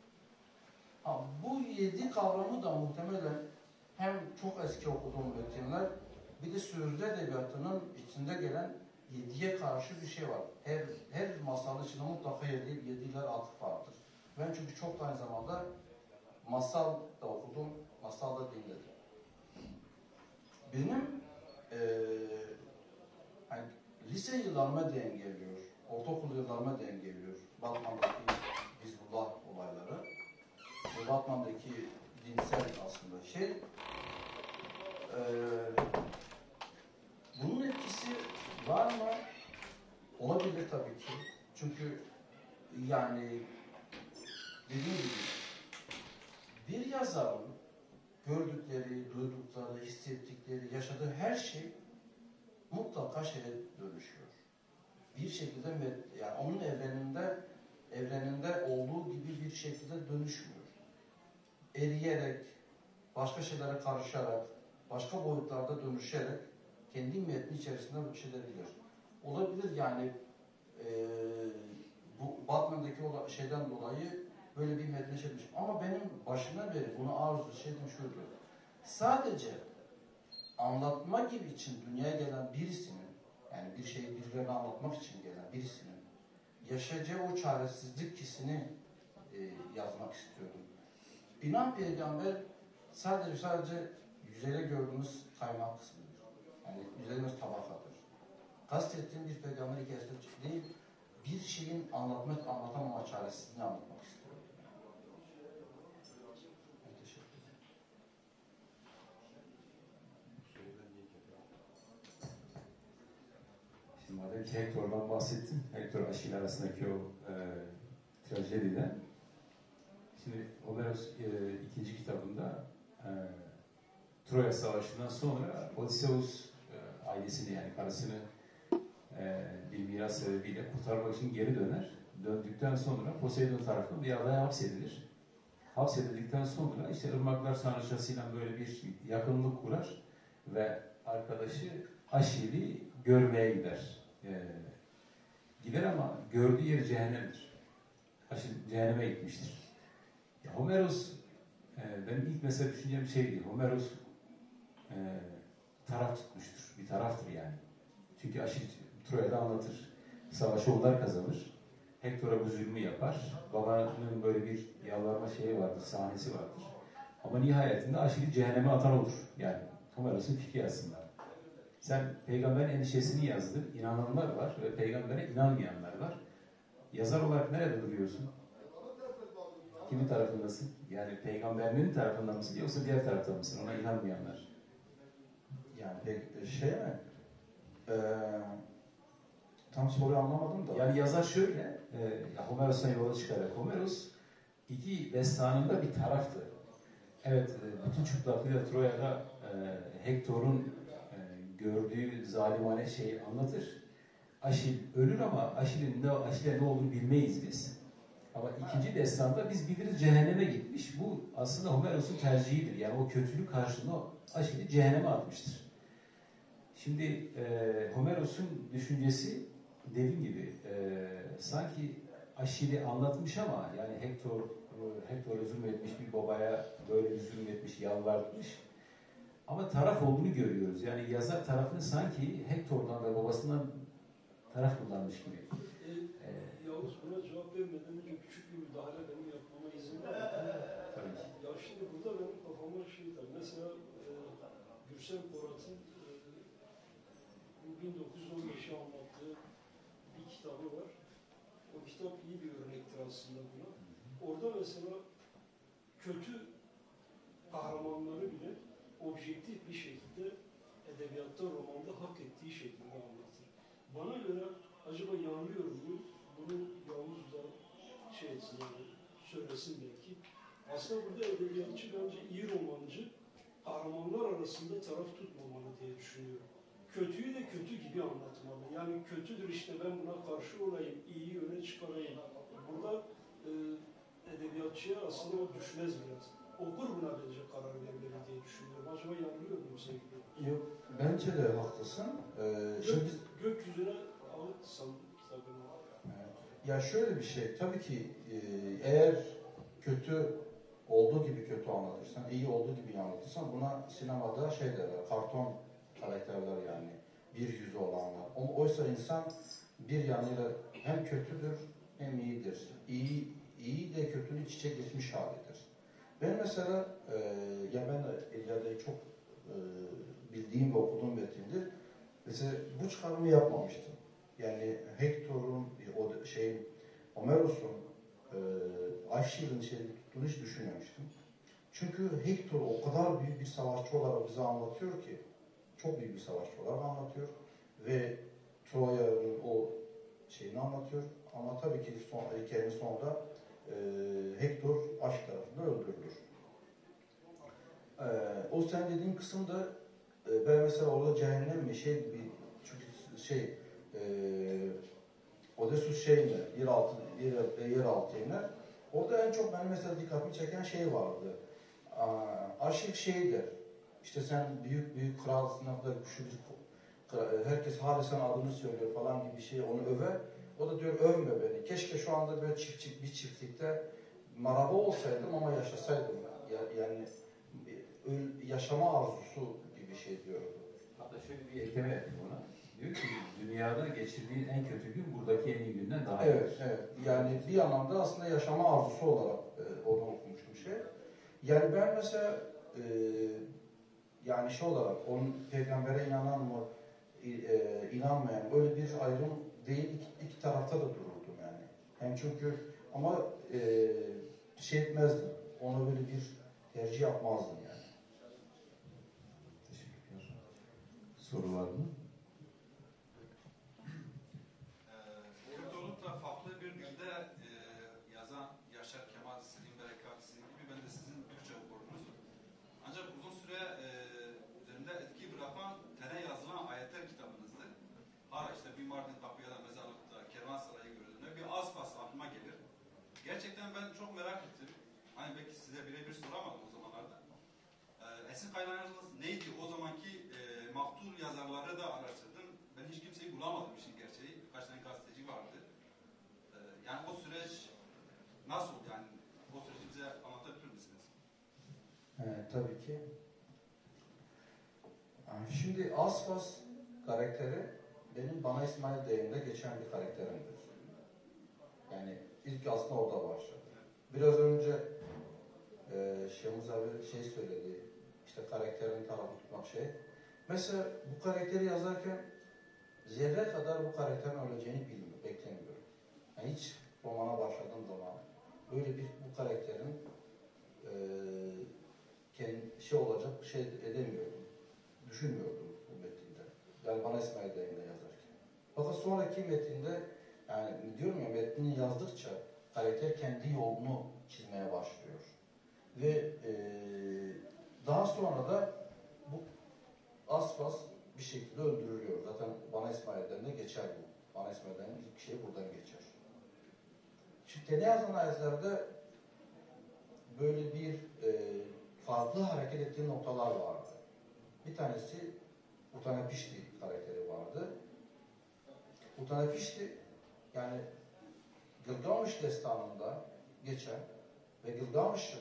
Bu 7 kavramı da muhtemelen hem çok eski okuduğum metinler, bir de sözlü edebiyatının içinde gelen 7'ye karşı bir şey var. Her masal içinde mutlaka 7'ler atıf vardır. Ben çünkü çok aynı zamanda masal da okudum, masal da dinledim. Benim lise yıllarıma denk geliyor, ortaokul yıllarıma denk geliyor Batman'daki Hizbullah olayları. Ve Batman'daki dinsel aslında bunun etkisi var mı? Olabilir tabii ki. Çünkü yani dediğim gibi bir yazarın gördükleri, duydukları, hissettikleri, yaşadığı her şey mutlaka dönüşüyor. Bir şekilde yani onun evreninde olduğu gibi bir şekilde dönüşmüyor. Eriyerek, başka şeylere karışarak başka boyutlarda dönüşerek kendi metni içerisinde çizebilir. Olabilir yani bu Batman'daki şeyden dolayı böyle bir metne çekmiş. Ama benim başından beri bunu arzu şeydim şuydu. Sadece anlatma gibi için dünyaya gelen birisinin, yani bir şeyi birilerine anlatmak için gelen birisinin yaşayacağı o çaresizlik hissini yazmak istiyordum. İnan peygamber sadece yüzeyde gördüğümüz kaymak kısmıdır. Yani yüzeyimiz tabakadır. Kastettiğim bir peygamber hikayesi değil, bir şeyin anlatamama çaresizliğini anlatmak istiyorum. Teşekkür ederim. Şimdi madem ki Hector'dan bahsettim, Hector Aşil arasındaki o trajediden. Şimdi Homeros ikinci kitabında Troya Savaşı'ndan sonra Odysseus ailesini yani karısını bir miras sebebiyle kurtarmak için geri döner. Döndükten sonra Poseidon tarafından bir adaya hapsedilir. Hapsedildikten sonra işte ırmaklar tanrıçasıyla böyle bir yakınlık kurar ve arkadaşı Aşil'i görmeye gider. Gider ama gördüğü yer cehennemdir. Aşil cehenneme gitmiştir. Ya Homeros benim ilk mesela düşüncem şeydi. Homeros taraf tutmuştur. Bir taraftır yani. Çünkü Aşil Troya'da anlatır. Savaşı onlar kazanır. Hector'a bu zulmü yapar. Babanın böyle bir yalvarma şeyi vardır, sahnesi vardır. Ama nihayetinde Aşil'i cehenneme atan olur. Yani Homeros'un fikri aslında. Sen peygamberin endişesini yazdın. İnananlar var ve peygambere inanmayanlar var. Yazar olarak nerede duruyorsun? Kimin tarafındasın? Yani peygamberinin tarafında mısın yoksa diğer tarafta mısın? Ona inanmayanlar. Yani şey mi? Tam soruyu anlamadım da. Yani yazar şöyle, Homeros'tan yola çıkarak, Homeros iki destanında bir taraftı. Evet, bütün çıplaklığıyla Troya'da Hector'un gördüğü zalimane şeyi anlatır. Aşil ölür ama Aşil'e ne olur bilmeyiz biz. Ama ikinci destanda biz biliriz cehenneme gitmiş. Bu aslında Homeros'un tercihidir. Yani o kötülük karşılığında Aşil'i cehenneme atmıştır. Şimdi Homeros'un düşüncesi dediğim gibi sanki Aşil'i anlatmış ama yani Hector'a zulmetmiş bir babaya böyle bir zulmetmiş, yalvartmış. Ama taraf olduğunu görüyoruz. Yani yazar tarafını sanki Hector'dan ve babasından taraf kullanmış gibi. Yalnız buna cevap vermeden önce küçük bir müdahale benim yapmama izin var mı? Tabii ki. Ya şimdi burada benim kafama şey var. Mesela Gürsel Porat'ın 1915'i anlattığı bir kitabı var. O kitap iyi bir örnektir aslında buna. Orada mesela kötü kahramanları bile objektif bir şekilde edebiyatta, romanda hak ettiği şekilde anlatır. Bana göre acaba yanılıyor mu? Bunu Yavuz da şey etsin yani söylesin belki. Aslında burada edebiyatçı bence iyi romancı kahramanlar arasında taraf tutmamalı diye düşünüyorum. Kötüyü de kötü gibi anlatmalı. Yani kötüdür işte ben buna karşı olayım, iyiyi öne çıkarayım. Burada edebiyatçıya aslında o düşmez biraz. Okur buna bence karar verebilir diye düşünüyorum. Acaba yanılıyor mu sevgili? Yok, bence de haklısın. Şimdi Gökyüzüne alırsam kitabını. ya şöyle bir şey, tabii ki eğer kötü olduğu gibi kötü anlatırsan, iyi olduğu gibi anlatırsan buna sinemada şey derler, karton karakterler yani, bir yüzü olanlar. Oysa insan bir yanıyla hem kötüdür hem iyidir. İyi de kötünün iç içe geçmiş halidir. Ben mesela, ya ben de ileride çok bildiğim ve okuduğum metindir. Mesela bu çıkarımı yapmamıştım. Yani Hector'un, Homeros'un Aşil'in tuttuğunu hiç düşünmemiştim. Çünkü Hector o kadar büyük bir savaşçı olarak bize anlatıyor ki, çok büyük bir savaşçı olarak anlatıyor ve Troya'nın o şeyini anlatıyor. Ama tabii ki hikayenin sonunda Hector Aşil tarafından öldürülür. O sen dediğin kısımda ben mesela orada cehennem mi çünkü Odysseus yeraltı iner. Orada en çok benim mesela dikkatimi çeken şey vardı. Aşil şeydir. İşte sen büyük büyük kralsın, ne kadar güçlü bir herkes hala sen adını söylüyor falan gibi bir şey onu över. O da diyor övme beni. Keşke şu anda böyle bir çiftlikte maraba olsaydım ama yaşasaydım. Yani yaşama arzusu gibi bir şey diyor. Hatta şöyle bir ekleme yapayım ona. Diyor ki dünyada geçirdiğin en kötü gün buradaki en iyi günden daha iyi. Evet, evet. Yani bir anlamda aslında yaşama arzusu olarak onu okumuştum şey. Yani ben mesela yani şey olarak onun peygambere inanan mı inanmayan öyle bir ayrım değil, iki tarafta da dururdum yani. Hem çünkü ama şey etmezdim. Ona böyle bir tercih yapmazdım yani. Teşekkürler. Soru var mı? Kürt olup da farklı bir dilde yazan Yaşar Kemal, Selim Berekat, sizin gibi ben de sizin Türkçe okurdunuz. Ancak uzun süre üzerinde etki bırakan tene yazılan ayetler kitabınızdı. Hala işte bir Mardin Kapı ya da Mezarlık'ta Kervansaray'ı gördüğümde bir Aspas aklıma gelir. Gerçekten ben çok merak ettim. Hani belki size birebir soramadım o zamanlarda. Esin kaynağınız neydi? O zamanki maktul yazarları da araştırdım. Ben hiç kimseyi bulamadım işin gerçeği. Birkaç tane gazeteci vardı. Yani o süreç nasıl yani? O süreci bize anlatabilir misiniz? Tabii ki. Şimdi Aspas karakteri benim Bana İsmail Deyim'de geçen bir karakterimdir. Yani ilk aslında orada başladı. Biraz önce Şemuz abi şey söyledi, işte karakterin tarafı tutmak şey. Mesela bu karakteri yazarken zerre kadar bu karakterin öleceğini beklemiyorum. Yani hiç romana başladığım zaman böyle bu karakterin şey olacak şey edemiyordum. Düşünmüyordum bu metinde. Yani Bana İsmail Deyim'de yazarken. Fakat sonraki metinde yani diyorum ya metnini yazdıkça karakter kendi yolunu çizmeye başlıyor. Ve daha sonra da bu Aspas bir şekilde öldürülüyor. Zaten Bana İsmail'den de geçer bu. Bana İsmail'den ilk şey buradan geçer. Şimdi tene yazan ayetlerde böyle bir farklı hareket ettiği noktalar vardı. Bir tanesi Utanapişti karakteri vardı. Utanapişti yani Gılgamış destanında geçen ve Gılgamış'ın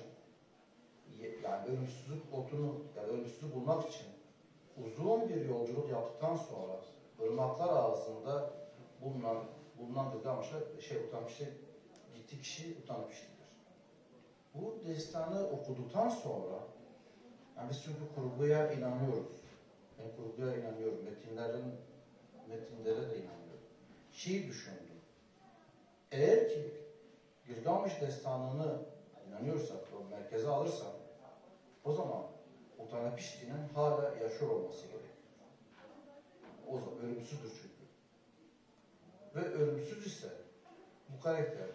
yani ölümsüzlük otunu yani ölümsüzlüğü bulmak için uzun bir yolculuk yaptıktan sonra ırmaklar ağzında bulunan Gılgamış'a Utanapişti gittiği kişi Utanapişti'dir. Bu destanı okuduktan sonra yani biz çünkü kurguya inanıyoruz. Ben kurguya inanıyorum. Metinlere de inanıyorum. Şeyi düşündüm. Eğer ki Gılgamış destanını inanıyorsak, o merkeze alırsak o zaman Utanapişti'nin hala yaşıyor olması gerekiyor. O zaman ölümsüzdür çünkü. Ve ölümsüz ise bu karakter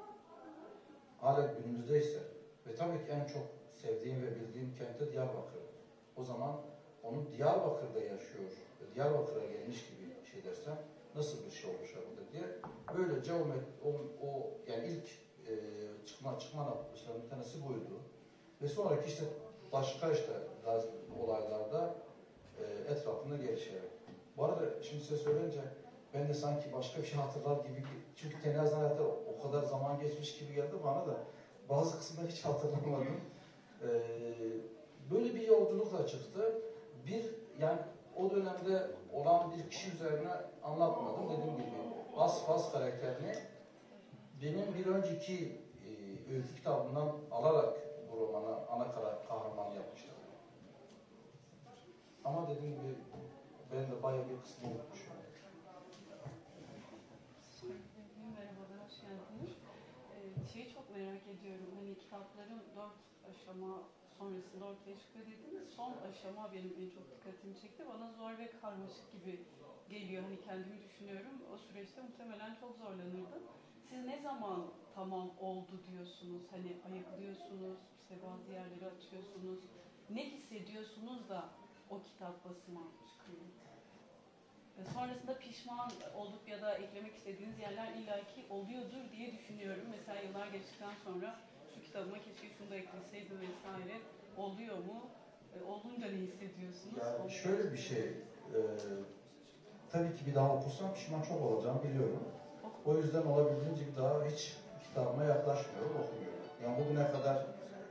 hala günümüzde ise ve tabii ki en çok sevdiğim ve bildiğim kenti Diyarbakır. O zaman onun Diyarbakır'da yaşıyor ve Diyarbakır'a gelmiş gibi şey dersem nasıl bir şey oluşabilir diye böylece yani ilk çıkma noktalarının bir tanesi buydu. Ve sonraki işte başka işte olaylarda etrafında gelişerek. Bu arada şimdi size söyleyince ben de sanki başka bir şey hatırlar gibi çünkü tenazdan hayatta o kadar zaman geçmiş gibi geldi bana da bazı kısımları hiç hatırlamadım. Böyle bir yolculukla çıktı. Yani o dönemde olan bir kişi üzerine anlatmadım. Dediğim gibi Aspas karakterini benim bir önceki öykü kitabından alarak bu romana ana kahraman yapmıştım. Ama dediğim gibi ben de bayağı bir kısmını unutmuşum. Merhabalar, hoş geldiniz. Şeyi çok merak ediyorum. Hani kitapların 4 aşama sonrasında ortaya çıkıyor dediniz. Son aşama benim en çok dikkatimi çekti. Bana zor ve karmaşık gibi geliyor. Hani kendimi düşünüyorum. O süreçte muhtemelen çok zorlanırdım. Siz ne zaman tamam oldu diyorsunuz? Hani ayıklıyorsunuz, işte bazı yerleri açıyorsunuz. Ne hissediyorsunuz da o kitap basıma çıkıyor? Sonrasında pişman olup ya da eklemek istediğiniz yerler illaki oluyordur diye düşünüyorum. Mesela yıllar geçtikten sonra şu kitabıma keşke şunu da ekleseydim vesaire oluyor mu? Olunca ne hissediyorsunuz? Yani şöyle bir şey, tabii ki bir daha okursam pişman çok olacağım biliyorum. O yüzden olabildiğince bir daha hiç kitabıma yaklaşmıyorum, okumuyorum. Yani bugüne kadar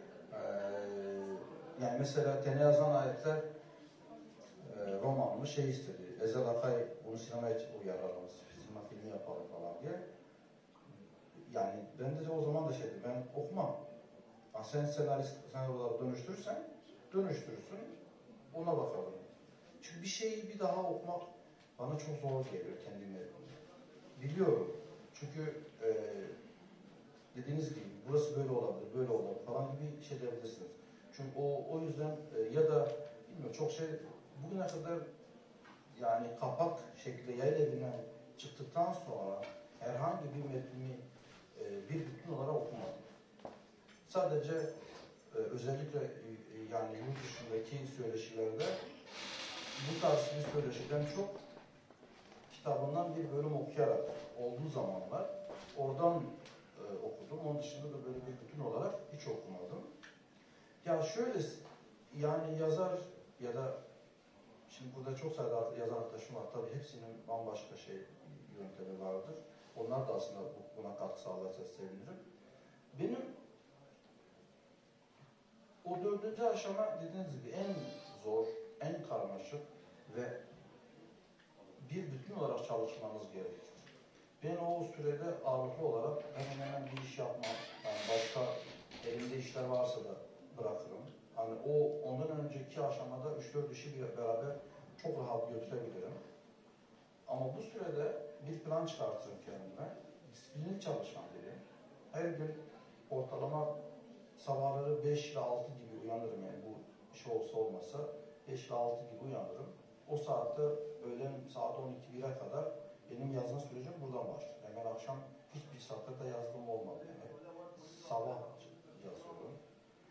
yani mesela Tene Yazan Ayetler romanını şey istedi. Ezel Akay bunu sinemaya uyaralım, sinema filmi yapalım falan diye. Yani ben de o zaman da şeydi, ben okumam. Ha, sen senaryoları dönüştürürsen, dönüştürürsün, ona bakalım. Çünkü bir şeyi bir daha okumak bana çok zor geliyor kendime. Biliyorum. Çünkü dediğiniz gibi burası böyle olabilir, böyle olabilir falan gibi şey diyebilirsiniz. Çünkü o yüzden ya da bilmiyorum çok şey bugüne kadar yani kapak şekilde yayın evinden çıktıktan sonra herhangi bir metni bir bütün olarak okumadım. Sadece özellikle yani yurt dışındaki söyleşilerde bu tarz bir söyleşiden çok kitabından bir bölüm okuyarak olduğu zamanlar oradan okudum. Onun dışında da böyle bir bütün olarak hiç okumadım. Ya şöyle yani yazar ya da şimdi burada çok sayıda yazar arkadaşım var. Tabii hepsinin bambaşka şey yöntemi vardır. Onlar da aslında buna katkı sağlarsa sevinirim. Benim o 4. aşama dediğiniz gibi en zor, en karmaşık ve bir bütün olarak çalışmanız gerekir. Ben o sürede ağırlıklı olarak hemen bir iş yapmam. Yani başka elimde işler varsa da bırakırım. Hani ondan önceki aşamada 3-4 işi beraber çok rahat götürebilirim. Ama bu sürede bir plan çıkartırım kendime. Disiplinli çalışmam gereği. Her gün ortalama sabahları 5 ile 6 gibi uyanırım yani bu iş olsa olmasa 5 ile 6 gibi uyanırım. O saatte öğlen saat 12-1'e kadar benim yazma sürecim buradan başlıyor. Yani ben akşam hiçbir saatte de yazdığım olmadı yani. Sabah yazıyorum.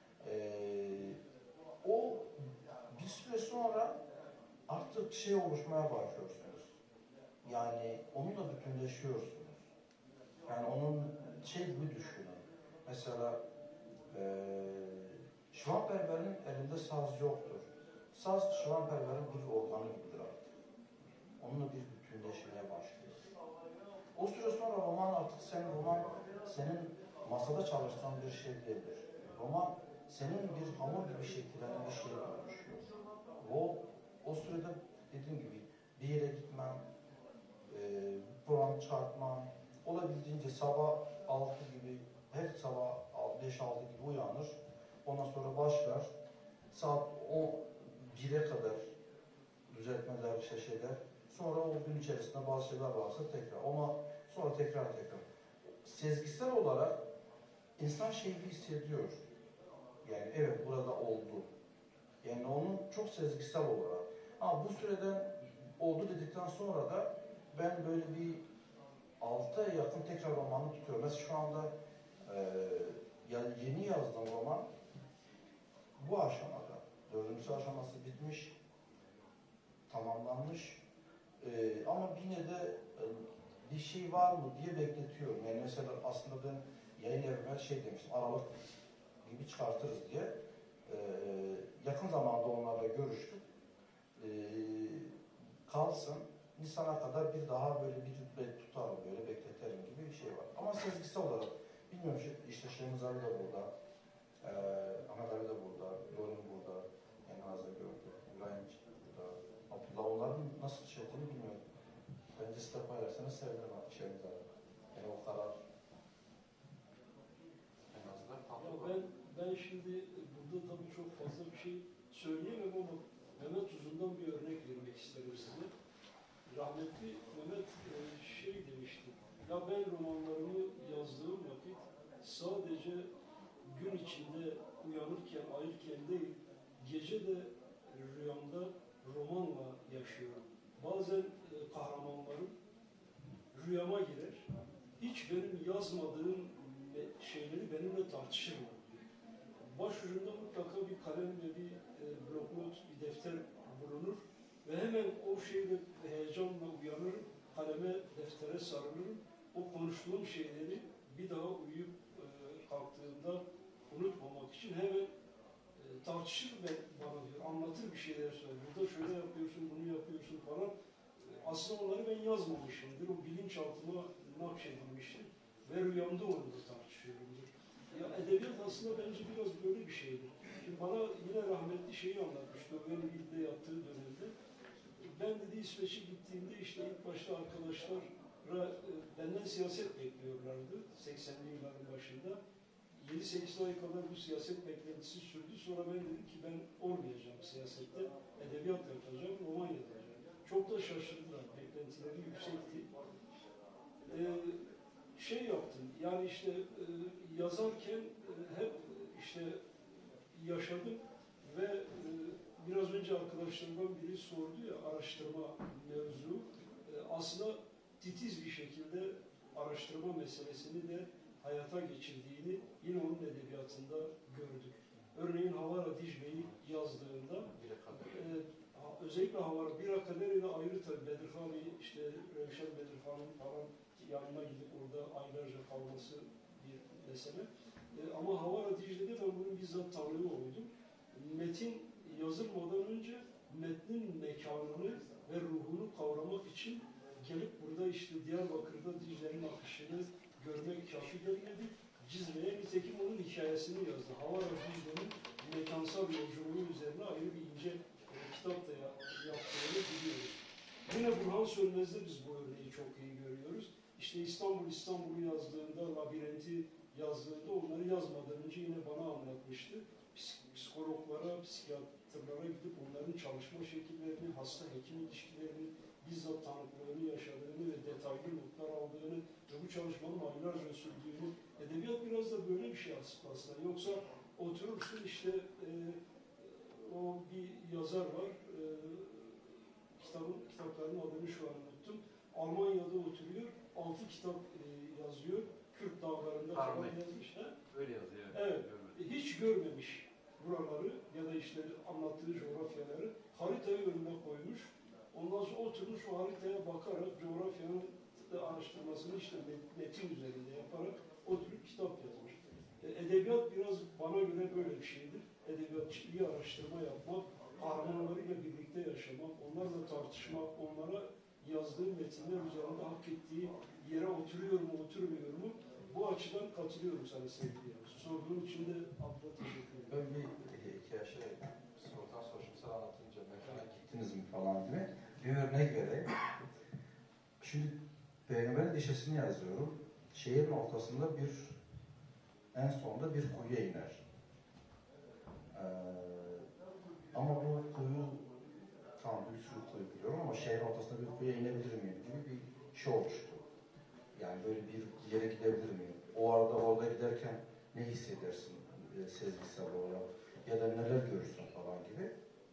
O bir süre sonra artık şey oluşmaya başlıyorsunuz. Yani onunla bütünleşiyorsunuz. Yani onun şey gibi düşünün. Mesela Şivanperver'in elinde saz yoktur. Saz Şivanperver'in bir organı gibidir artık. Onunla bir bütünleşmeye başlıyor. O süre sonra roman artık senin masada çalıştığın bir şey değildir. Roman senin bir hamur gibi şekillenen bir şeye dönüşüyor. O sürede dediğim gibi bir yere gitmem, program çıkartmam, olabildiğince sabah 6 gibi, her sabah 5-6 gibi uyanır. Ondan sonra başlar. Saat 1'e kadar düzeltmeler, şeyler. Sonra o gün içerisinde bazı şeyler varsa tekrar. Ama sonra tekrar. Sezgisel olarak insan şeyi hissediyor. Yani evet burada oldu. Yani onun çok sezgisel olarak. Ama bu süreden oldu dedikten sonra da ben böyle bir 6 aya yakın tekrar romanı tutuyorum. Mesela şu anda yani yeni yazdığım roman bu aşamada. 4. aşaması bitmiş, tamamlanmış. Ama yine de bir şey var mı diye bekletiyorum. Yani mesela aslında ben yayın evime şey demiştim, Aralık gibi çıkartırız diye. Yakın zamanda onlarla görüştük. Kalsın, Nisan'a kadar bir daha böyle bir tutarım, böyle bekleterim gibi bir şey var. Ama sezgisel olarak, bilmiyorum işte Şehmuz abi de burada, Ahmet abi de burada, Dorin burada, Enaz'da gördü, İbrahim burada, Abdullah, onların nasıl şey ettiğini bilmiyorum. Bence size paylaşsanız sevinirim Şehmuz abi. Yani o karar Enaz'da ya ben şimdi burada tabii çok fazla bir şey söyleyemem ama Mehmet Uzun'dan bir örnek vermek isterim size. Rahmetli Mehmet şey demişti, ya ben romanlarımı yazdığım vakit sadece gün içinde uyanırken, ayırken değil, gece de rüyamda romanla yaşıyorum. Bazen kahramanlarım rüyama girer, hiç benim yazmadığım şeyleri benimle tartışırlar. Başucunda mutlaka bir kalem ve bir bloknot, bir defter bulunur ve hemen o şeyle heyecanla uyanırım, kaleme, deftere sarılırım. O konuştuğum şeyleri bir daha uyuyup kalktığımda unutmamak için hemen tartışır ve bana diyor, anlatır bir şeyler söyler. Burada şöyle yapıyorsun, bunu yapıyorsun falan. Aslında onları ben yazmamışımdır. O bilinçaltıma nakşedilmiştir. Ve rüyamda onu da tartışıyorumdur. Ya edebiyat aslında bence biraz böyle bir şeydir. Şimdi bana yine rahmetli şeyi anlatmıştı. O benim ilde yaptığı dönemde. Ben dedi İsveç'e gittiğimde işte ilk başta arkadaşlara benden siyaset bekliyorlardı. 80'li yılların başında. 7-8 ay kadar bu siyaset beklentisi sürdü. Sonra ben dedim ki ben olmayacağım siyasette. Edebiyat yapacağım, roman yazacağım. Çok da şaşırdılar. Beklentileri yüksekti. Şey yaptım. Yani işte yazarken hep işte yaşadım ve biraz önce arkadaşlarımdan biri sordu ya araştırma mevzu. Aslında titiz bir şekilde araştırma meselesini de hayata geçirdiğini yine onun edebiyatında gördük. Örneğin Havara Dicle'yi yazdığında özellikle Havara bir akadeyle ayrı tabi Bedirhan'ı işte Revşen Bedirhan'ın falan yanına gidip orada aylarca kalması bir mesele. Ama Havara Dicle'de ben bunun bizzat tanığı oldum. Metin yazılmadan önce metnin mekanını ve ruhunu kavramak için gelip burada işte Diyarbakır'da Dicle'nin akışını görmek kafi gelmedi. Cizre'ye nitekim onun hikayesini yazdı. Havara Dicle'nin mekansal yolculuğu üzerine ayrı bir ince kitap da yaptığını biliyoruz. Yine Burhan Sönmez'de biz bu örneği çok iyi görüyoruz. İşte İstanbul'u yazdığında, Labirenti yazdığında onları yazmadan önce yine bana anlatmıştı. Psikologlara, psikiyatrlara gidip onların çalışma şekillerini, hasta-hekim ilişkilerini, bizzat tanıklığını yaşadığını ve detaylı notlar aldığını ve bu çalışmanın aylarca sürdüğünü, edebiyat biraz da böyle bir şey aslında. Yoksa oturursun işte o bir yazar var, kitaplarının adını şu an unuttum. Almanya'da oturuyor, 6 kitap yazıyor. Kürt dağlarında falan yazmış. Öyle yazıyor. Evet. Hiç görmemiş buraları ya da işte anlattığı coğrafyaları haritayı önüne koymuş. Ondan sonra oturmuş o haritaya bakarak coğrafyanın araştırmasını işte metin üzerinde yaparak oturup kitap yazmış. Edebiyat biraz bana göre böyle bir şeydir. Edebiyat iyi araştırma yapmak, kahramanlarıyla birlikte yaşamak, onlarla tartışmak, onlara yazdığı metinler üzerinde hak ettiği yere oturuyor mu, oturmuyor mu? Bu açıdan katılıyorum sana sevgili Yavuz. Sorduğun için de abla teşekkür ederim. Ben bir hikaye sorudan soruşumsal anlatınca mekana gittiniz mi falan gibi bir örnek vereyim. Şimdi Peygamber'in dişesini yazıyorum. Şehrin ortasında en sonunda bir kuyuya iner. Ama bu kuyu tamam bir sürü kuyu biliyorum ama şehrin ortasında bir kuyuya inebilir miyim gibi bir şey oluştu. Yani böyle bir yere gidebilir miyim? O arada orada giderken ne hissedersin sezgisel olarak ya da neler görürsün falan gibi.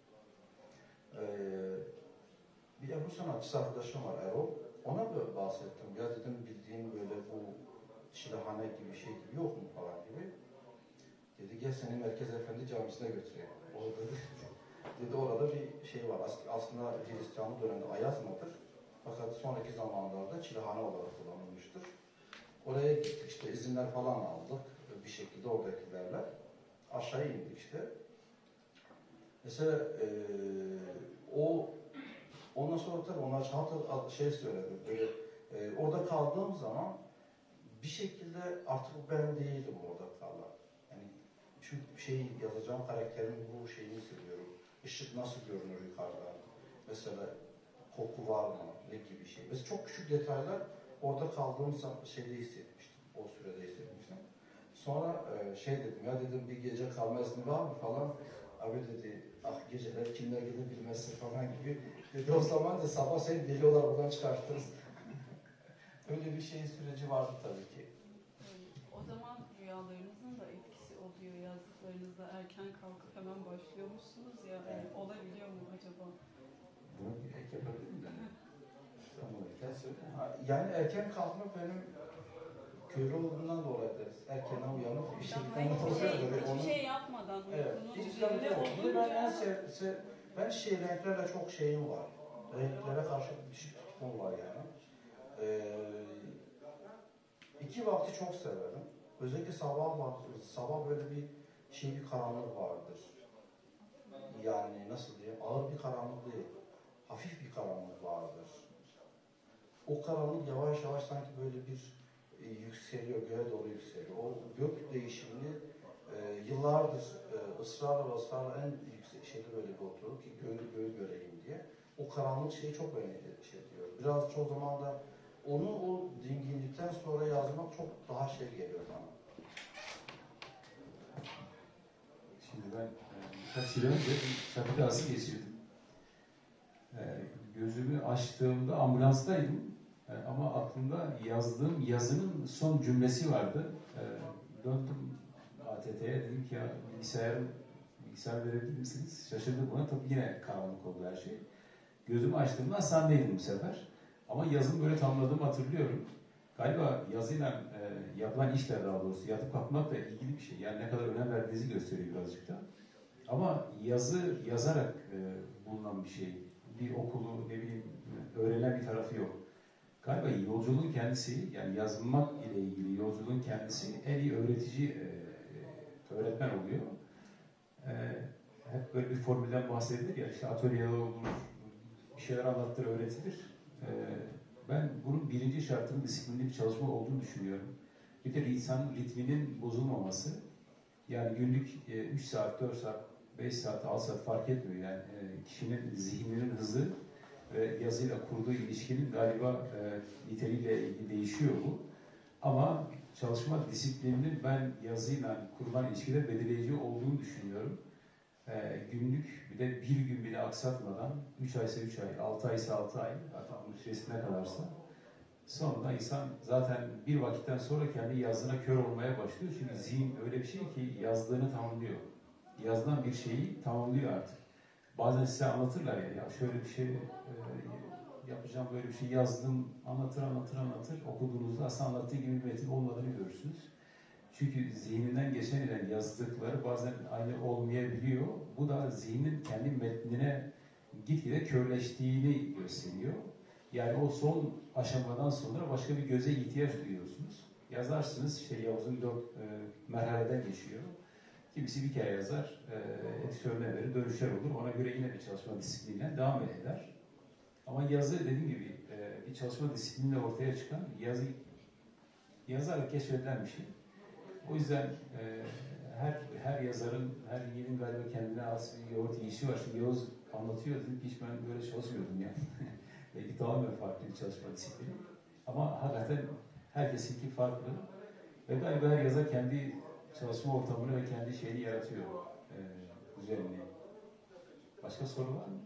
Bir Ebru sanatçısı arkadaşım var Erol. Ona böyle bahsettim. Ya dedim bildiğin böyle bu Çilehane gibi şey gibi yok mu falan gibi. Dedi gel seni Merkez Efendi Camisi'ne götüreyim. Orada dedi orada bir şey var. Aslında Hristiyanlık döneminde Ayazma'dır. Fakat sonraki zamanlarda Çilehane olarak kullanılmıştır. Oraya gittik işte izinler falan aldık bir şekilde oradakilerle. Aşağı indik işte. Mesela ondan sonra tabii onlar şey söyledi böyle orada kaldığım zaman bir şekilde artık ben değilim orada kalan. Yani çünkü yazacağım karakterin bu şeyini hissediyorum. Işık nasıl görünür yukarıdan? Mesela koku var mı? Ne gibi şey? Mesela çok küçük detaylar orada kaldığım şeyde hissetmiştim. O sürede hissetmiştim. Sonra dedim ya dedim bir gece kalma izni var mı falan. Abi dedi ah geceler kimler gelir bilmezsin falan gibi. Dedi o zaman da sabah seni geliyorlar oradan çıkartırız. Öyle bir süreci vardı tabii ki. O zaman rüyalarınızın da etkisi oluyor yazdıklarınızda erken kalkıp hemen başlıyormuşsunuz ya. Evet. Yani olabiliyor mu acaba? Bunu bir ek yapabilir miyim? Yani erken kalkmak benim köylü olduğundan dolayıdır. Erkenden uyanıp bir Hiçbir şey yapmadan uykunun üzerinde olunca... Ben renklerle çok şeyim var. Renklere karşı bir tutkum var yani. 2 vakti çok severim. Özellikle sabah böyle bir karanlık vardır. yani nasıl diyeyim, ağır bir karanlık değil. Hafif bir karanlık vardır. O karanlık yavaş yavaş sanki böyle bir yükseliyor, göğe doğru yükseliyor. O gök değişimini yıllardır ısrarla en yüksek şeyde böyle bir oturup ki göğü göreyim diye. O karanlık şeyi çok diyor. Biraz çoğu zaman da onu o dinginlikten sonra yazmak çok daha şey geliyor bana. Şimdi ben birkaç yıl önce bir trafik kazası geçirdim. Gözümü açtığımda ambulanstaydım. Ama aklımda yazdığım yazının son cümlesi vardı. Döndüm ATT'ye, dedim ki ya bilgisayar verebilir misiniz? Şaşırdım buna. Tabii yine karanlık oldu her şey. Gözümü açtığımda hastanedeydim bu sefer. Ama yazımı böyle tamamladığımı hatırlıyorum. Galiba yazıyla yapılan işler, daha doğrusu yatıp kalkmakla ilgili bir şey. Yani ne kadar önem verdiğinizi gösteriyor birazcık da. Ama yazı yazarak bulunan bir şey. Bir okulu, ne bileyim, öğrenen bir tarafı yok. Galiba yolculuğun kendisi, yani yazmak ile ilgili yolculuğun kendisi en iyi öğretici öğretmen oluyor. Hep böyle bir formülden bahsedilir ya, işte atölyede olur, bir şeyler anlattır, öğretilir. Ben bunun birinci şartının disiplinli bir çalışma olduğunu düşünüyorum. Bir de insanın ritminin bozulmaması. Yani günlük 3 saat, 4 saat, 5 saat, 6 saat fark etmiyor. Yani kişinin zihninin hızı ve yazıyla kurduğu ilişkinin galiba niteliğiyle ilgili değişiyor bu. Ama çalışma disiplininin ben yazıyla kurulan ilişkide belirleyici olduğunu düşünüyorum. Günlük bir de bir gün bile aksatmadan 3 aysa 3 ay, 6 aysa 6 ay, hatta bunun süresine kadarsa sonunda insan zaten bir vakitten sonra kendi yazdığına kör olmaya başlıyor. Çünkü zihin öyle bir şey ki yazdığını tamamlıyor. Yazılan bir şeyi tamamlıyor artık. Bazen size anlatırlar ya şöyle bir şey yapacağım, böyle bir şey yazdım, anlatır. Okuduğunuzda aslında anlattığı gibi bir metin olmadığını görürsünüz. Çünkü zihninden geçen yazdıkları bazen aynı olmayabiliyor. Bu da zihnin kendi metnine gitgide körleştiğini gösteriyor. Yani o son aşamadan sonra başka bir göze ihtiyaç duyuyorsunuz. Yazarsınız, işte Yavuz'un 4 merhaleden geçiyor. Kimisi bir kere yazar, editörüne verir, dönüşler olur. Ona göre yine bir çalışma disipliniyle devam eder. Ama yazı, dediğim gibi, bir çalışma disipliniyle ortaya çıkan, yazarak keşfedilen bir şey. O yüzden her yazarın, her yiğidin galiba kendine has bir yoğurt yiyişi var. Şimdi Yavuz anlatıyor, dedim ki hiç ben böyle çalışmıyordum ya. Belki tamamen farklı bir çalışma disiplini. Ama hakikaten herkesinki farklı. Ve galiba her yazar kendi çalışma ortamını ve kendi şeyini yaratıyor. Güzelliğini. Başka soru var mı?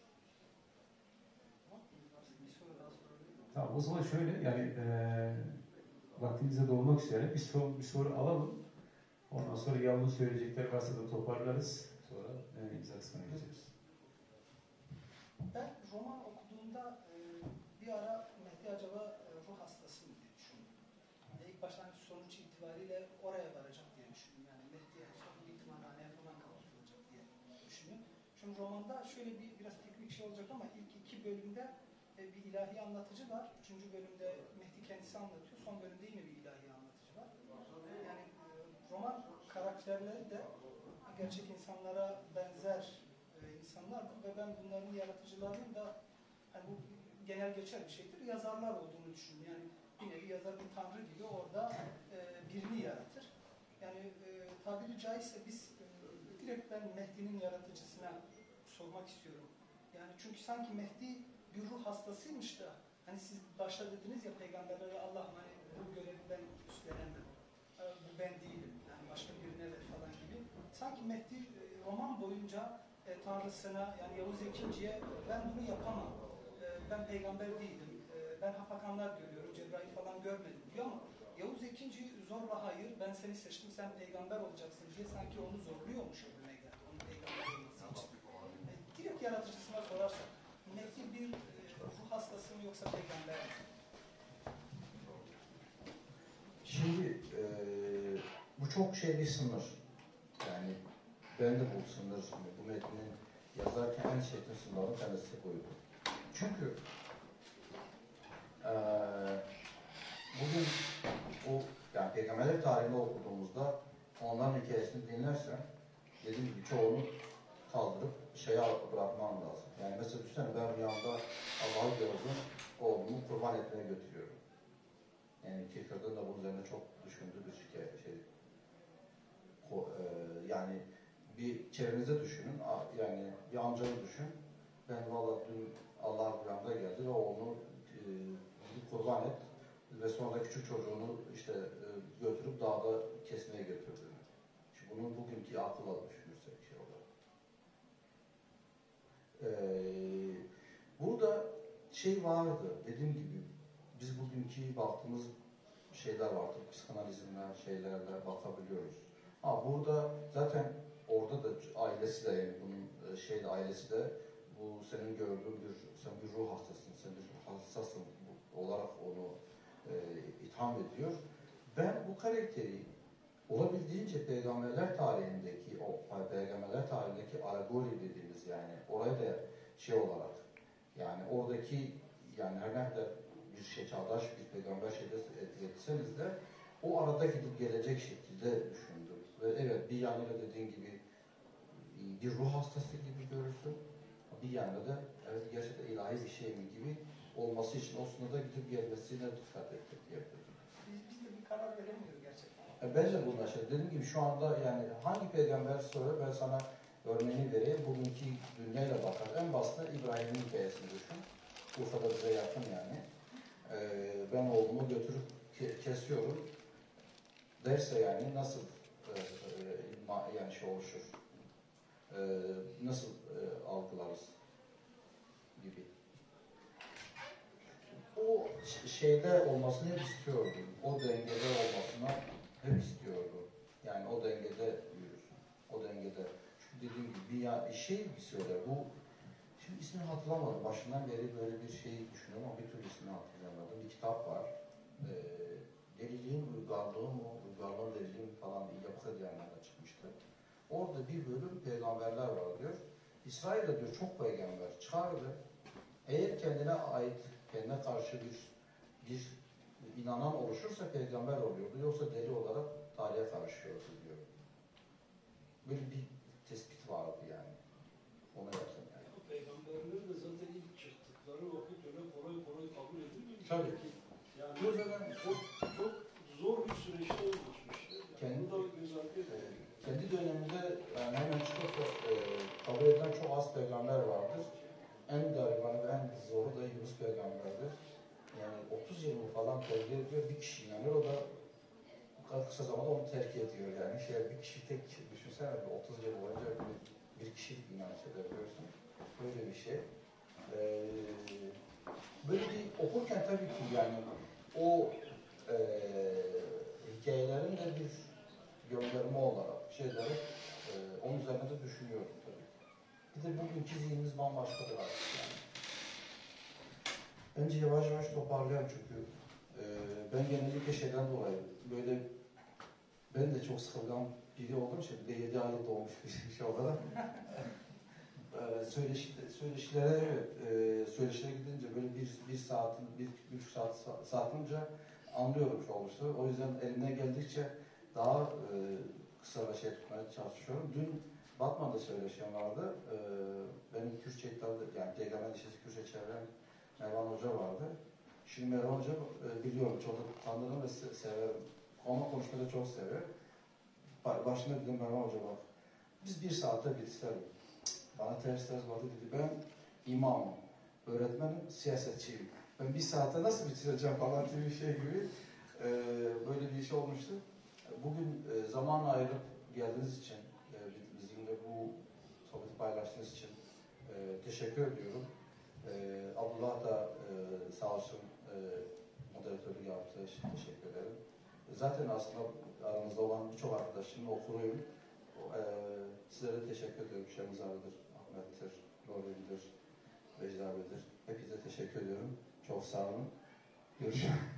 Tamam, o zaman şöyle, yani vaktimize dolmak üzere bir soru alalım. Ondan sonra Yavuz'un söyleyecekleri varsa da toparlarız. Sonra imza kısmına geçeriz. Ben roman okuduğumda bir ara Mehdi acaba ruh hastası mı diye düşündüm. İlk baştan sonuç itibariyle oraya varacak diye düşündüm. Yani Mehdi'ye son ihtimalhaneye falan kapatılacak diye düşündüm. Çünkü romanda şöyle biraz teknik şey olacak ama ilk 2 bölümde bir ilahi anlatıcı var. 3. bölümde Mehdi kendisi anlatıyor. Son bölümde yine bir ilahi anlatıcı var. Yani roman karakterleri de gerçek insanlara benzer insanlar ve ben bunların yaratıcılarının da yani bu genel geçer bir şeydir. Yazarlar olduğunu düşünüyorum. Yani bir nevi yazar bir tanrı gibi orada birini yaratır. Yani tabiri caizse biz direkt ben Mehdi'nin yaratıcısına sormak istiyorum. Yani çünkü sanki Mehdi bir ruh hastasıymış da hani siz başta dediniz ya peygamberlere Allah hani bu görevi ben üstlenemem. Bu ben değilim. Yani başka birine ver falan gibi. Sanki Mehdi roman boyunca Tanrısına yani Yavuz Ekinci'ye ben bunu yapamam. Ben peygamber değilim. Ben hafakanlar görüyorum. Cebrail falan görmedim diyor ama Yavuz Ekinci zorla hayır ben seni seçtim sen peygamber olacaksın diye sanki onu zorluyormuş önüne geldi. Onu peygamber olması için. Direkt yaratıcısına sorarsak Mehdi bir ruh hastası mı yoksa peygamber mi? Şimdi bu çok bir sınır. Yani ben de bu sınır, bu metnin yazarken en çetin sınırların kendisi koydum. Çünkü bugün o yani peygamberler tarihini okuduğumuzda onların hikayesini dinlersen dediğim gibi çoğunu kaldırıp şeye bırakman lazım. Yani mesela düşünsene ben rüyamda Allah'ı gördüm, oğlumu kurban etmeye götürüyorum. Yani Kierkegaard'ın da bunun üzerine çok düşündüğü bir yani bir çevrenize düşünün, yani bir amcanı düşün. Ben vallahi dün Allah rüyamda geldi ve oğlunu kurban et ve sonra küçük çocuğunu işte götürüp dağda kesmeye götürdü. Şimdi bunun bugünkü akılla düşünürsek şey olarak. Burada şey vardı, dediğim gibi biz bugünkü baktığımız şeyler vardı, psikanalizmler, şeylerle bakabiliyoruz. Burada zaten orada da ailesi de yani bunun ailesi de bu senin gördüğün sen bir ruh hastasın, sen bir ruh hastasın olarak onu itham ediyor. Ben bu karakteri olabildiğince peygamberler tarihindeki alegori dediğimiz yani oraya da şey olarak yani oradaki yani her ne kadar bir çağdaş bir peygamber etseniz de o arada gidip gelecek şekilde düşündüm. Ve evet bir yanıyla dediğin gibi bir ruh hastası gibi görürsün. Bir yanıyla da evet gerçekten ilahi bir şey mi gibi olması için o sınırda gidip gelmesine dikkat ettik diyebilirim. Biz de bir karar veremiyoruz gerçekten. Ben de bunun aşırı. Dediğim gibi şu anda yani hangi peygamber söyle ben sana örneğini vereyim. Bugünkü dünyayla bakar. En basında İbrahim'in hikayesini düşün. Urfa'da bize yakın yani. Ben oğlumu götürüp kesiyorum derse yani nasıl yani şey oluşur? Nasıl algılarız gibi. O şeyde olmasını hep istiyordum. O dengede olmasını hep istiyordum. Yani o dengede yürüsün. O dengede. Çünkü dediğim gibi bir şey bir söyler. Bu şimdi ismini hatırlamadım. Başından beri böyle bir şey düşünüyorum ama bir türlü ismini hatırlayamadım. Bir kitap var. Deliliğin uygarlığı mı? Uygarlığın deliliği mi falan diye Yapı Kredi'nde çıkmıştı. Orada bir bölüm peygamberler var diyor. İsrail'de diyor çok peygamber çıkardı. Eğer kendine ait, kendine karşı bir inanan oluşursa peygamber oluyordu. Yoksa deli olarak tarihe karışıyordu diyor. Böyle bir tespit vardı yani. Ona yakın yani. Peygamberlerin de zaten ilk çıktıkları vakit öyle kolay kolay kabul edilmemiş. Tabii. Yani Bu zaten çok zor bir süreçte olmuştur. Yani bu da göz ardı edilir. kendi döneminde yani hemen çıkıp kabul edilen çok az peygamber vardır. En garibanı ve en zoru da Yunus peygamberdir. Yani 30 yıl falan terk ediyor, bir kişi inanır, o da bu kadar kısa zamanda onu terk ediyor yani. Bir kişi tek düşünsene, 30 yıl boyunca bir kişi inanç edebiliyorsun. Böyle bir şey. Böyle bir okurken tabii ki yani o hikayelerin de bir gönderme olarak şeyleri onun üzerine de düşünüyorum tabii. Bir de bugünkü zihnimiz bambaşkadır artık yani. Bence yavaş yavaş toparlayalım çünkü ben genellikle şeyden dolayı böyle ben de çok sıkılgan biri olduğum için bir de 7 aylık doğmuş bir şey olarak söyleşilere gidince böyle bir buçuk saatince anlıyorum şu oluştu. O yüzden elimden geldikçe daha kısa ve şey tutmaya çalışıyorum. Dün Batman'da söyleşen vardı. Benim Kürtçe yani Peygamber Lisesi Kürtçe çevrem Mervan Hoca vardı. Şimdi Mervan Hoca biliyorum, çok tanıdığım ve severim. Onunla konuşmayı da çok seviyorum. Başında dedim Mervan Hoca bak, biz bir saatte bitirelim. Bana ters vardı dedi, ben imamım, öğretmenim, siyasetçiyim. Ben bir saate nasıl bitireceğim falan gibi bir şey gibi böyle bir şey olmuştu. Bugün zaman ayırıp geldiğiniz için, bizimle bu sohbeti paylaştığınız için teşekkür ediyorum. Abdullah da sağ olsun moderatörlük yaptığı için teşekkür ederim. Zaten aslında aramızda olan birçok arkadaşımın okuruyum. Sizlere de teşekkür ediyorum. Şemiz abidir, Ahmet'tir, Lorin'dir, Vecdi abidir. Hepinize teşekkür ediyorum. Çok sağ olun. Görüşürüz.